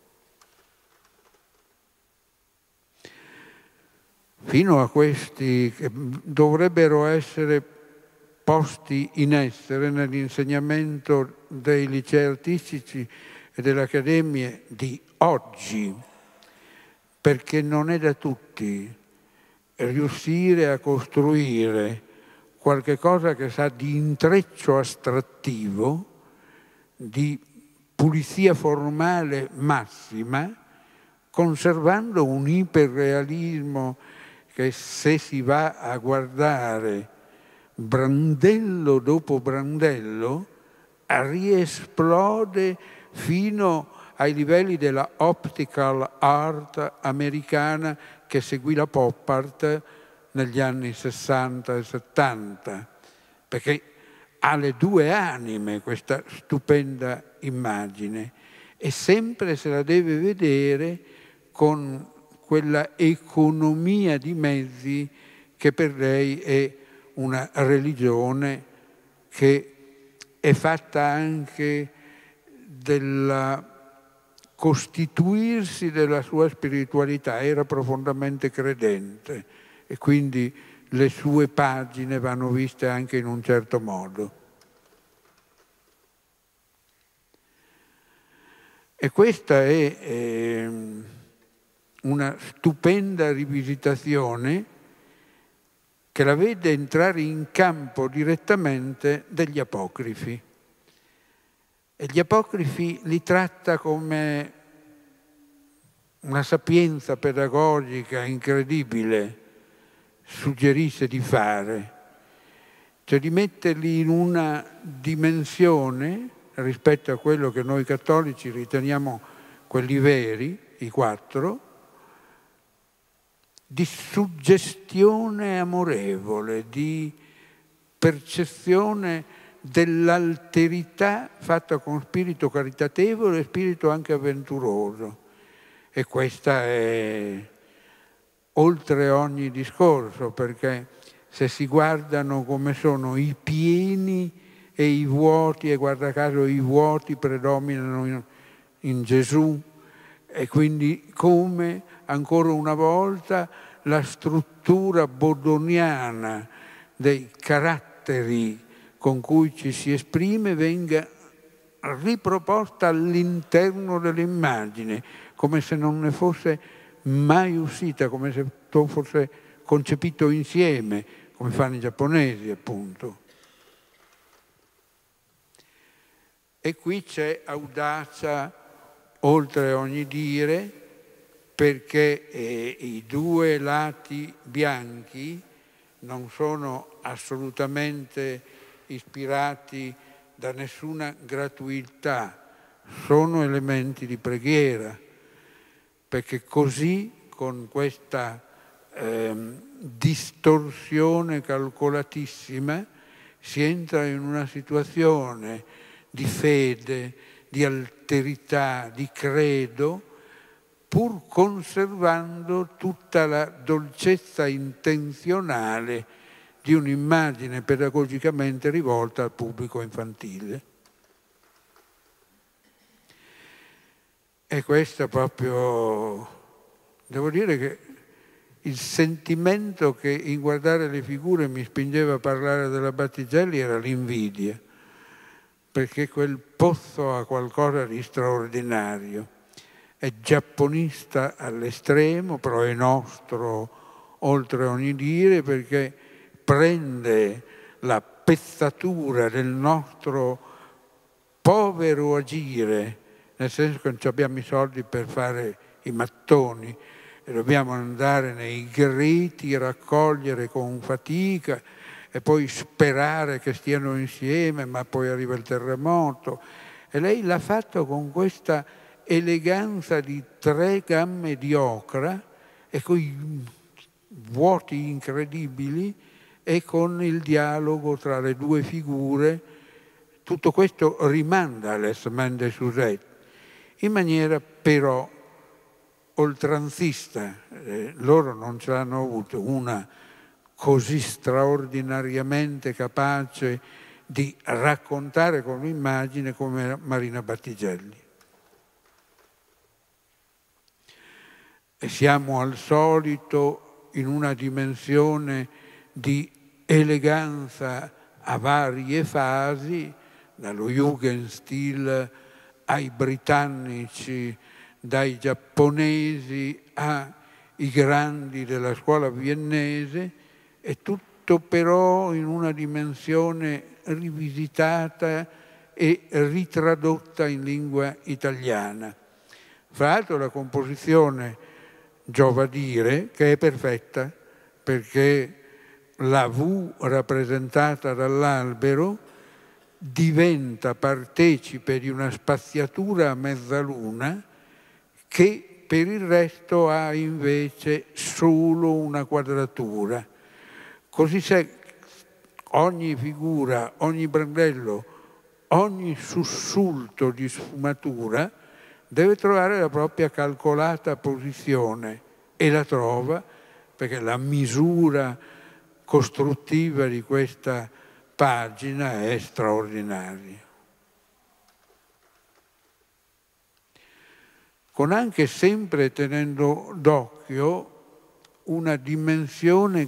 Fino a questi che dovrebbero essere posti in essere nell'insegnamento dei licei artistici e delle accademie di oggi, perché non è da tutti riuscire a costruire qualche cosa che sa di intreccio astrattivo, di pulizia formale massima, conservando un iperrealismo che, se si va a guardare brandello dopo brandello, riesplode fino ai livelli della optical art americana che seguì la pop art negli anni 60 e 70, perché ha le due anime questa stupenda immagine e sempre se la deve vedere con quella economia di mezzi che per lei è una religione che è fatta anche del costituirsi della sua spiritualità. Era profondamente credente e quindi le sue pagine vanno viste anche in un certo modo. E questa è una stupenda rivisitazione che la vede entrare in campo direttamente degli apocrifi. E gli apocrifi li tratta come una sapienza pedagogica incredibile suggerisse di fare, cioè di metterli in una dimensione rispetto a quello che noi cattolici riteniamo quelli veri, i quattro, di suggestione amorevole, di percezione dell'alterità fatta con spirito caritatevole e spirito anche avventuroso. E questa è oltre ogni discorso, perché se si guardano come sono i pieni e i vuoti, e guarda caso i vuoti predominano in Gesù, e quindi come ancora una volta la struttura bodoniana dei caratteri con cui ci si esprime venga riproposta all'interno dell'immagine, come se non ne fosse mai uscita, come se fosse concepito insieme, come fanno i giapponesi appunto. E qui c'è audacia oltre ogni dire, perché i due lati bianchi non sono assolutamente ispirati da nessuna gratuità, sono elementi di preghiera, perché così, con questa distorsione calcolatissima, si entra in una situazione di fede, di alterità, di credo, pur conservando tutta la dolcezza intenzionale di un'immagine pedagogicamente rivolta al pubblico infantile. E questo proprio, devo dire che il sentimento che in guardare le figure mi spingeva a parlare della Battigelli era l'invidia, perché quel pozzo ha qualcosa di straordinario. È giapponista all'estremo, però è nostro oltre ogni dire, perché prende la pezzatura del nostro povero agire, nel senso che non abbiamo i soldi per fare i mattoni e dobbiamo andare nei greti, raccogliere con fatica e poi sperare che stiano insieme, ma poi arriva il terremoto. E lei l'ha fatto con questa eleganza di 3 gamme di ocra e con i vuoti incredibili e con il dialogo tra le due figure. Tutto questo rimanda all'Es Semaine de Suzette, in maniera però oltranzista. Loro non ce l'hanno avuto una così straordinariamente capace di raccontare con l'immagine come Marina Battigelli. E siamo al solito in una dimensione di eleganza a varie fasi, dallo Jugendstil ai britannici, dai giapponesi ai grandi della scuola viennese, e tutto però in una dimensione rivisitata e ritradotta in lingua italiana. Fra l'altro la composizione giova dire che è perfetta, perché la V rappresentata dall'albero diventa partecipe di una spaziatura a mezzaluna che per il resto ha invece solo una quadratura. Così ogni figura, ogni brandello, ogni sussulto di sfumatura deve trovare la propria calcolata posizione, e la trova, perché la misura costruttiva di questa pagina è straordinaria. Con anche sempre tenendo d'occhio una dimensione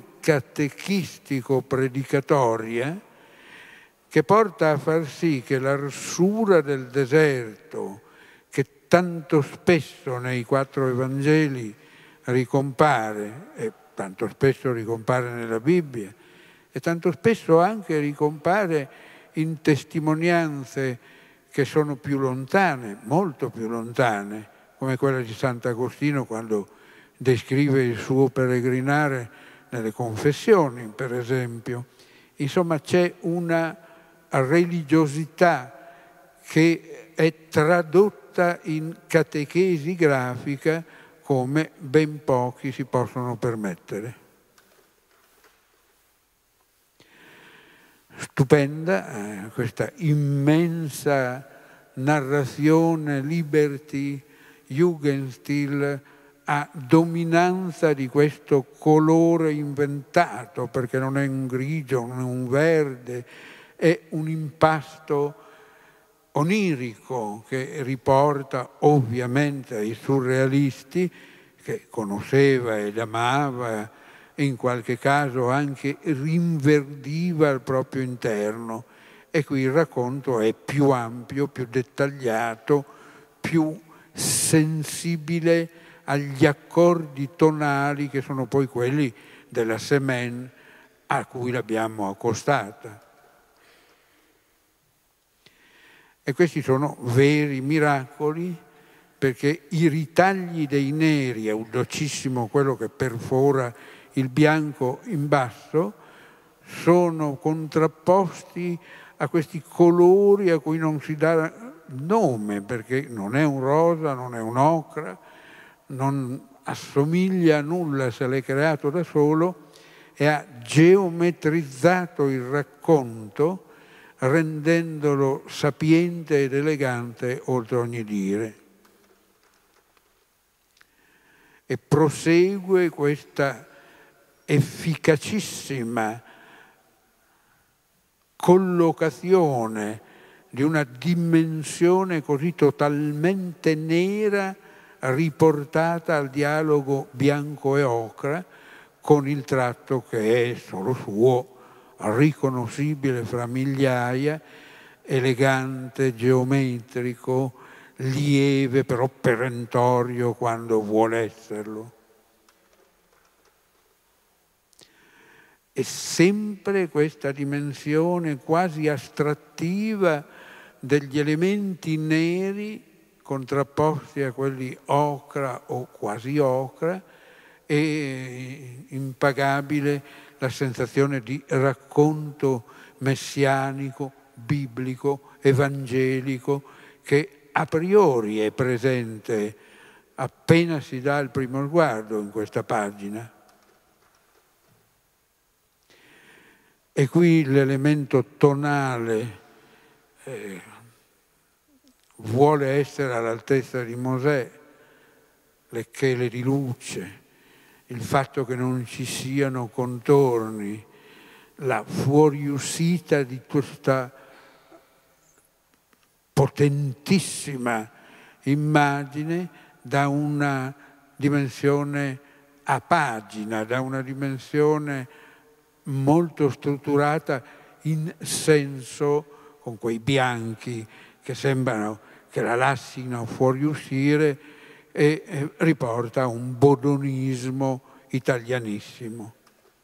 catechistico-predicatoria che porta a far sì che l'arsura del deserto, che tanto spesso nei 4 Evangeli ricompare, e tanto spesso ricompare nella Bibbia, e tanto spesso anche ricompare in testimonianze che sono più lontane, molto più lontane, come quella di Sant'Agostino quando descrive il suo peregrinare nelle confessioni, per esempio. Insomma, c'è una religiosità che è tradotta in catechesi grafica come ben pochi si possono permettere. Stupenda questa immensa narrazione Liberty Jugendstil a dominanza di questo colore inventato, perché non è un grigio, non è un verde, è un impasto onirico che riporta ovviamente ai surrealisti, che conosceva ed amava e in qualche caso anche rinverdiva al proprio interno. E qui il racconto è più ampio, più dettagliato, più sensibile agli accordi tonali che sono poi quelli della Semen a cui l'abbiamo accostata. E questi sono veri miracoli, perché i ritagli dei neri, è un docissimo quello che perfora il bianco in basso, sono contrapposti a questi colori a cui non si dà nome, perché non è un rosa, non è un ocra, non assomiglia a nulla se l'è creato da solo, e ha geometrizzato il racconto rendendolo sapiente ed elegante oltre ogni dire. E prosegue questa efficacissima collocazione di una dimensione così totalmente nera riportata al dialogo bianco e ocra, con il tratto che è solo suo, riconoscibile fra migliaia, elegante, geometrico, lieve però perentorio quando vuole esserlo. E sempre questa dimensione quasi astrattiva degli elementi neri contrapposti a quelli ocra o quasi ocra, e impagabile la sensazione di racconto messianico, biblico, evangelico, che a priori è presente appena si dà il primo sguardo in questa pagina. E qui l'elemento tonale vuole essere all'altezza di Mosè, le chele di luce, il fatto che non ci siano contorni, la fuoriuscita di questa potentissima immagine da una dimensione a pagina, da una dimensione molto strutturata in senso, con quei bianchi che sembrano che la lassino fuoriuscire, e riporta a un bodonismo italianissimo.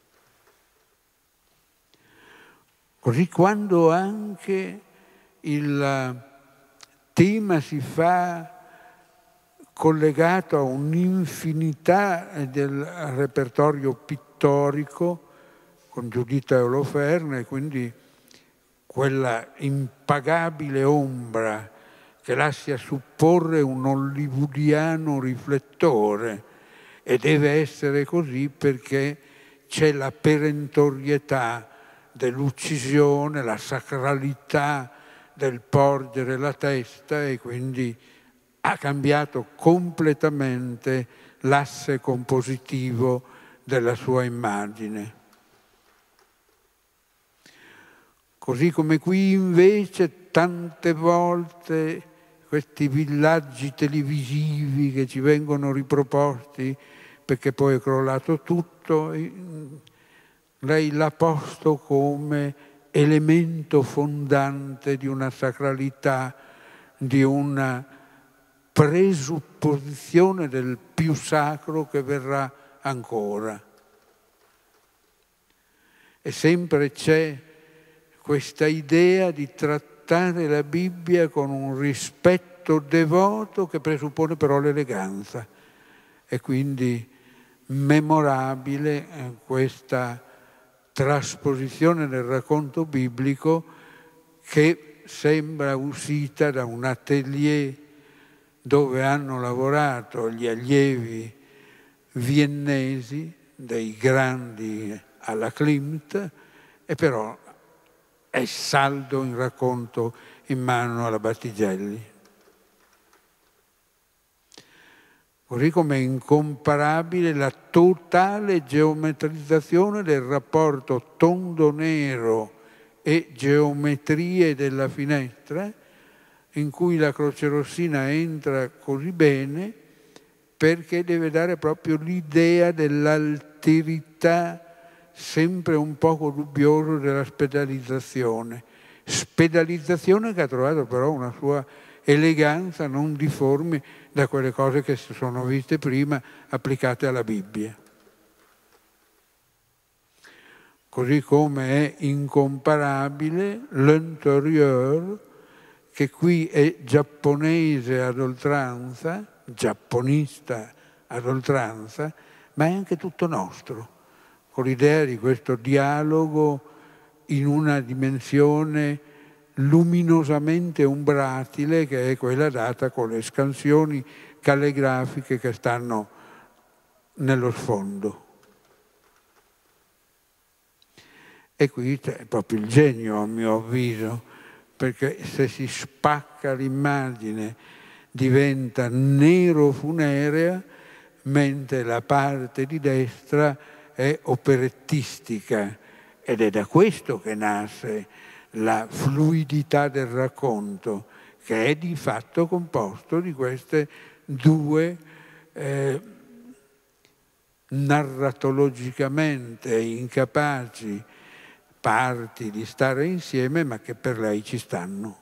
Così quando anche il tema si fa collegato a un'infinità del repertorio pittorico, con Giuditta e Oloferne, quindi quella impagabile ombra che lascia supporre un hollywoodiano riflettore, e deve essere così perché c'è la perentorietà dell'uccisione, la sacralità del porgere la testa, e quindi ha cambiato completamente l'asse compositivo della sua immagine. Così come qui invece tante volte questi villaggi televisivi che ci vengono riproposti perché poi è crollato tutto, lei l'ha posto come elemento fondante di una sacralità, di una presupposizione del più sacro che verrà ancora. E sempre c'è questa idea di trattare la Bibbia con un rispetto devoto che presuppone però l'eleganza. E quindi memorabile questa trasposizione del racconto biblico che sembra uscita da un atelier dove hanno lavorato gli allievi viennesi, dei grandi alla Klimt, e però è saldo in racconto in mano alla Battigelli. Così come è incomparabile la totale geometrizzazione del rapporto tondo-nero e geometrie della finestra, in cui la crocerossina entra così bene perché deve dare proprio l'idea dell'alterità sempre un poco dubbioso della spedalizzazione. Spedalizzazione che ha trovato però una sua eleganza non difforme da quelle cose che si sono viste prima applicate alla Bibbia. Così come è incomparabile l'intérieur, che qui è giapponese ad oltranza, giapponista ad oltranza, ma è anche tutto nostro, con l'idea di questo dialogo in una dimensione luminosamente umbratile, che è quella data con le scansioni calligrafiche che stanno nello sfondo. E qui c'è proprio il genio, a mio avviso, perché se si spacca l'immagine diventa nero funerea, mentre la parte di destra è operettistica, ed è da questo che nasce la fluidità del racconto, che è di fatto composto di queste due narratologicamente incapaci parti di stare insieme, ma che per lei ci stanno.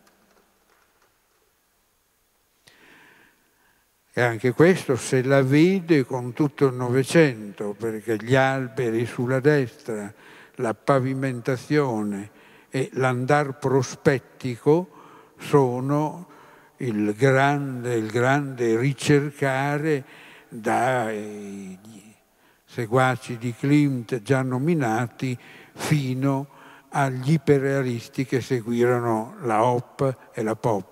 E anche questo se la vede con tutto il Novecento, perché gli alberi sulla destra, la pavimentazione e l'andar prospettico sono il grande ricercare dai seguaci di Klimt già nominati fino agli iperrealisti che seguirono la Hop e la Pop.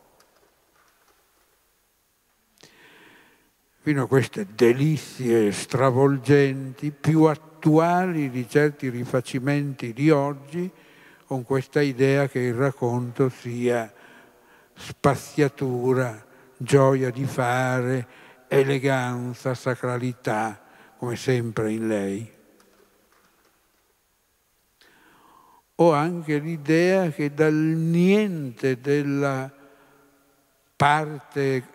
Fino a queste delizie stravolgenti, più attuali di certi rifacimenti di oggi, con questa idea che il racconto sia spaziatura, gioia di fare eleganza, sacralità, come sempre in lei. Ho anche l'idea che dal niente della parte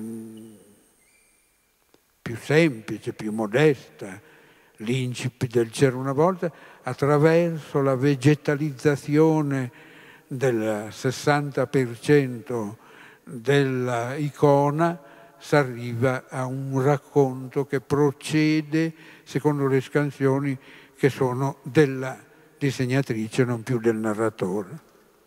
più semplice, più modesta, l'incipit del C'era una volta, attraverso la vegetalizzazione del 60% dell'icona, si arriva a un racconto che procede secondo le scansioni che sono della disegnatrice, non più del narratore.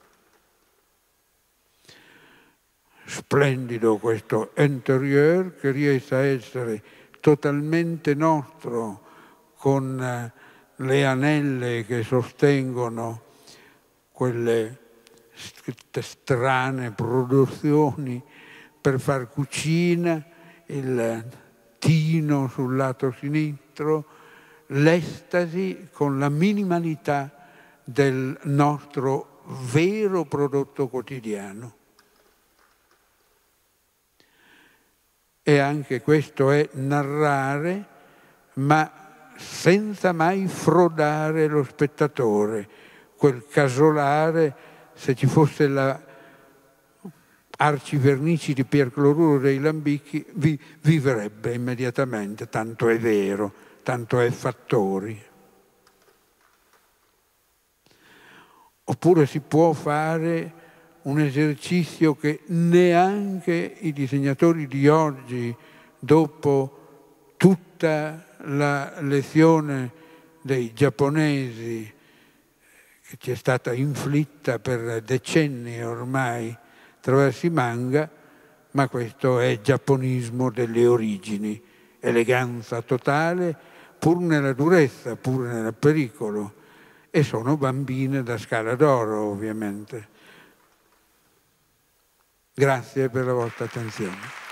Splendido questo interieur che riesce a essere totalmente nostro, con le anelle che sostengono quelle strane produzioni per far cucina, il tino sul lato sinistro, l'estasi con la minimalità del nostro vero prodotto quotidiano. E anche questo è narrare, ma senza mai frodare lo spettatore, quel casolare, se ci fosse la arcivernici di Piercloruro dei Lambicchi, vivrebbe immediatamente, tanto è vero, tanto è fattori. Oppure si può fare un esercizio che neanche i disegnatori di oggi, dopo tutta la lezione dei giapponesi che ci è stata inflitta per decenni ormai attraverso i manga, ma questo è giapponismo delle origini, eleganza totale, pur nella durezza, pur nel pericolo, e sono bambine da Scala d'Oro, ovviamente. Grazie per la vostra attenzione.